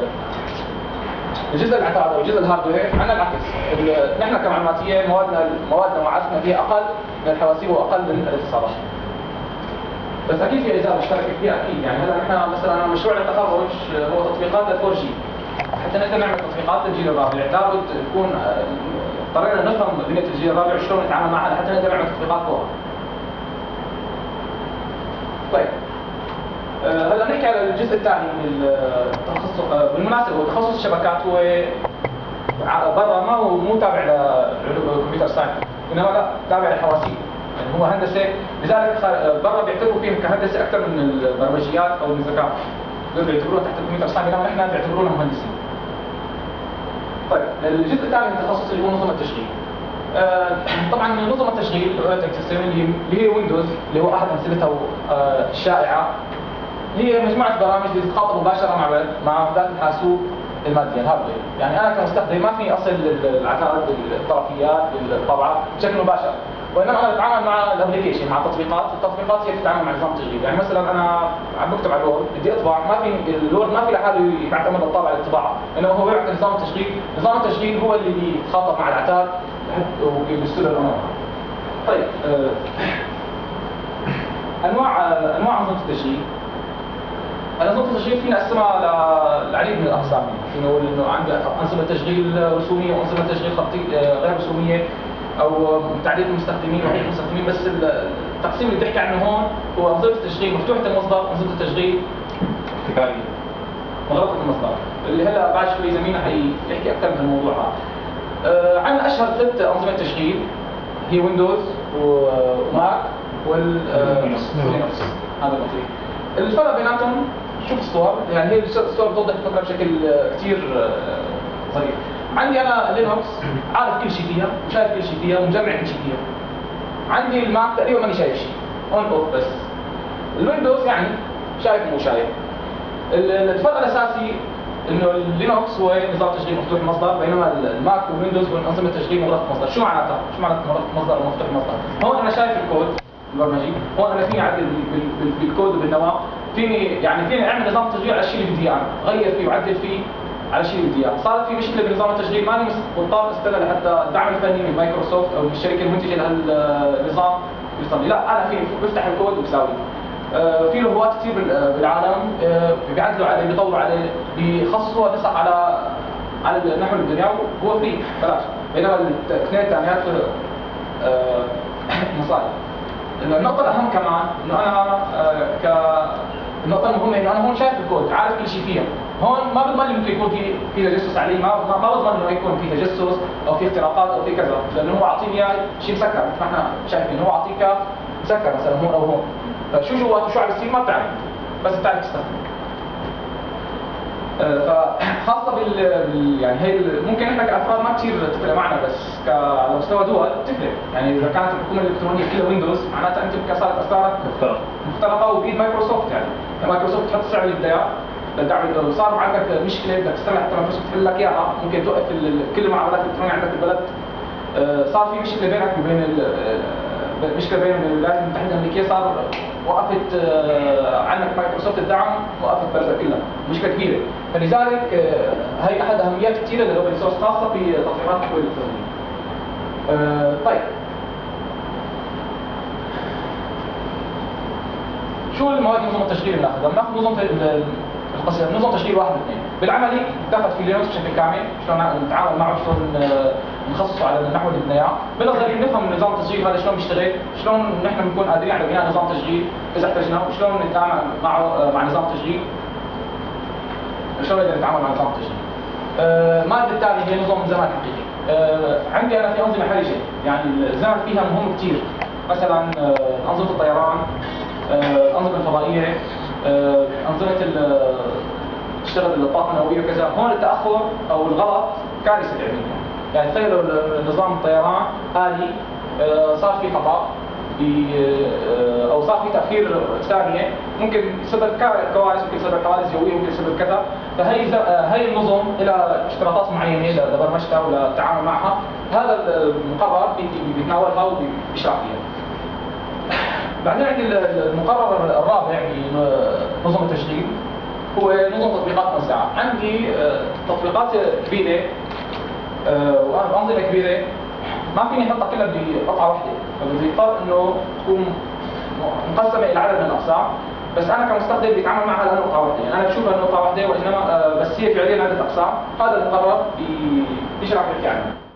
الجزء العتاد او الجزء الهاردوير عندنا العكس، نحن كمعلوماتيه موادنا موادنا ومعارفنا فيها اقل من الحواسيب واقل من الاتصالات. بس اكيد في اجزاء مشتركه فيها اكيد، يعني هلا نحن مثلا مشروع التخرج هو تطبيقات لل فور جي، حتى نقدر نعمل تطبيقات للجيل الرابع، لابد تكون اضطرينا نفهم بنيه الجيل الرابع وشلون نتعامل معها حتى نقدر نعمل تطبيقات فوقها. طيب هلا نحكي على الجزء الثاني من التخصص. بالمناسبه هو تخصص الشبكات هو برا ما هو مو تابع للكمبيوتر ساينس، انما لا تابع للحواسيب، يعني هو هندسه، لذلك برا بيعتبروا فيه كهندسه اكثر من البرمجيات او من الذكاء، دول بيعتبروها تحت الكمبيوتر ساينس، انما نحن بيعتبرونا مهندسين. طيب الجزء الثاني من التخصص اللي هو نظم التشغيل. آه طبعا نظم التشغيل الاوبريتنج سيستم اللي هي ويندوز اللي هو احد امثلتها آه الشائعه، هي مجموعه برامج اللي تتخاطب مباشره مع مع وحدات الحاسوب الماديه الهاردوير، يعني انا كمستخدم ما فيني اصل العتاد الطرفيات الطبعه بشكل مباشر، وانما انا بتعامل مع الابلكيشن مع التطبيقات، التطبيقات هي بتتعامل مع نظام التشغيل، يعني مثلا انا عم بكتب على الوورد بدي اطبع، ما في الوورد ما في لحاله يعتمد الطابع على الطباعه، انما هو بيعطي نظام التشغيل، نظام التشغيل هو اللي بيتخاطب مع العتاد وبيرسل له الامر. طيب آه انواع آه انواع انظمه التشغيل. أنظمة التشغيل فينا نقسمها للعديد من الأقسام، فينا نقول إنه عندي أنظمة تشغيل رسومية وأنظمة تشغيل خطية غير رسومية أو تعديد المستخدمين وعدد المستخدمين، بس التقسيم اللي بحكي عنه هون هو أنظمة التشغيل مفتوحة المصدر وأنظمة التشغيل ابتكارية مغلقة المصدر، اللي هلا بعد شوي زميلنا حيحكي أكثر من الموضوع هذا. آه عندنا أشهر ثلاث أنظمة تشغيل هي ويندوز وماك واللينكس، هذا المطلوب. الفرق بيناتهم شوف الصور، يعني هي الصور بتوضح الفكره بشكل كثير ظريف. عندي انا لينكس عارف كل شيء فيها وشايف كل شيء فيها ومجمع كل شيء فيها. عندي الماك تقريبا ماني شايف شيء، اون اوف بس. الويندوز يعني شايف ومو شايف. الفرق الاساسي انه اللينكس هو نظام تشغيل مفتوح المصدر، بينما الماك والويندوز هو انظمه تشغيل مغلقه المصدر. شو معناتها؟ شو معناتها مغلقه المصدر او مفتوح المصدر؟ هون انا شايف الكود البرمجي، هون انا فيني اعدل بالكود وبالنواه، فيني يعني فيني اعمل نظام تشغيل على الشيء اللي بدي اياه، اغير فيه واعدل فيه على الشيء اللي بدي اياه. صارت في مشكله بنظام التشغيل ماني مضطر استنى لحتى الدعم الفني من مايكروسوفت او من الشركه المنتجه لهالنظام يوصل لي، لا انا فيني بفتح الكود وبساوي. آه في لغات كثير بالعالم آه بيعدلوا عليه، بيطوروا عليه، بيخصصوا نسق على على نحو الدنيا وهو فري بلاش، بينما الاثنين الثانيات آه مصاري. النقطة الأهم كمان إنه أنا آه ك النقطة المهمة إنه أنا هون شايف الكود، عارف كل شيء فيها، هون ما بضمن لي ممكن يكون في في تجسس عليه، ما ما بضمن إنه يكون في تجسس أو في اختراقات أو في كذا، لأنه هو عاطيني إياه شيء مسكر، مثل ما إحنا شايفين هو عاطيك مسكر مثلا هون أو هون، فشو جواته شو عم بيصير ما بتعرف، بس بتعرف تستخدمه. فخاصه بال بال- يعني هي ال- ممكن احنا كافراد ما كثير تفرق معنا، بس ك- على مستوى دول تفرق. يعني اذا كانت الحكومه الالكترونيه كلها ويندوز معناتها انت صارت اسعارك مختلف. مختلطه وبيد مايكروسوفت. يعني مايكروسوفت تحط سعر البدايه لدعم الدول، وصار عندك مشكله بدك تستنى حتى مايكروسوفت تحل لك اياها، ممكن توقف ال- كل المعاملات الالكترونيه عندك بالبلد. آه، صار في مشكله بينك وبين ال- آه، مشكله بين الولايات المتحده الامريكيه، صار وقفت آه، عنك مايكروسوفت الدعم، وقفت البلد كلها، مشكله كبيره. فلذلك آه، هي احد اهميات كثيره للاوبن سورس خاصه في تطبيقات الحقوق الالكترونيه. آه، طيب شو المواد نظم التشغيل اللي بناخذها؟ بناخذ نظم ال- القصير، نظم تشغيل واحد واثنين. بالعملي بتاخذ في لينكس بشكل كامل، شلون نتعامل معه، شلون آه، نخصصه على النحو اللي بدنا اياه. بالنظري بنفهم نظام التشغيل هذا شلون بيشتغل، شلون نحن بنكون قادرين على بناء نظام تشغيل اذا احتاجناه، وشلون نتعامل معه آه، مع نظام التشغيل، شلون نقدر نتعامل مع نظام التشغيل. آه، المادة التالية هي نظام الزمن الحقيقي. آه، عندي انا في انظمه حرجه، يعني الزمن فيها مهم كثير. مثلا آه، انظمه الطيران، آه، الانظمه الفضائيه، آه، انظمه ال- تشتغل الطاقه النوويه وكذا. هون التاخر او الغلط كارثه علميه. يعني تخيلوا نظام الطيران آلي آه، صار في خطا ب- او صار في تاخير ثانيه، ممكن يسبب كا- كوارث، ممكن يسبب كوارث جويه، ممكن يسبب كذا. فهي ز- آه، هي النظم لها اشتراطات معينه ل- لبرمجتها وللتعامل معها. هذا المقرر بي- بيتناولها وبيشرح فيها. بعدين عندي المقرر الرابع بنظم التشغيل هو نظم تطبيقات موسعة. عندي آه، تطبيقات كبيرة آه، وأنظمة كبيرة ما فيني أحطها كلها بقطعة واحدة، فبضطر إنه تكون مقسمة إلى عدد من الأقسام. بس أنا كمستخدم بيتعامل معها لأنه قطعة واحدة، يعني أنا بشوفها إنه قطعة واحدة، وإنما آه، بس هي فعليا عدة أقسام. هذا المقرر بي- بيشرح بيحكي عنه.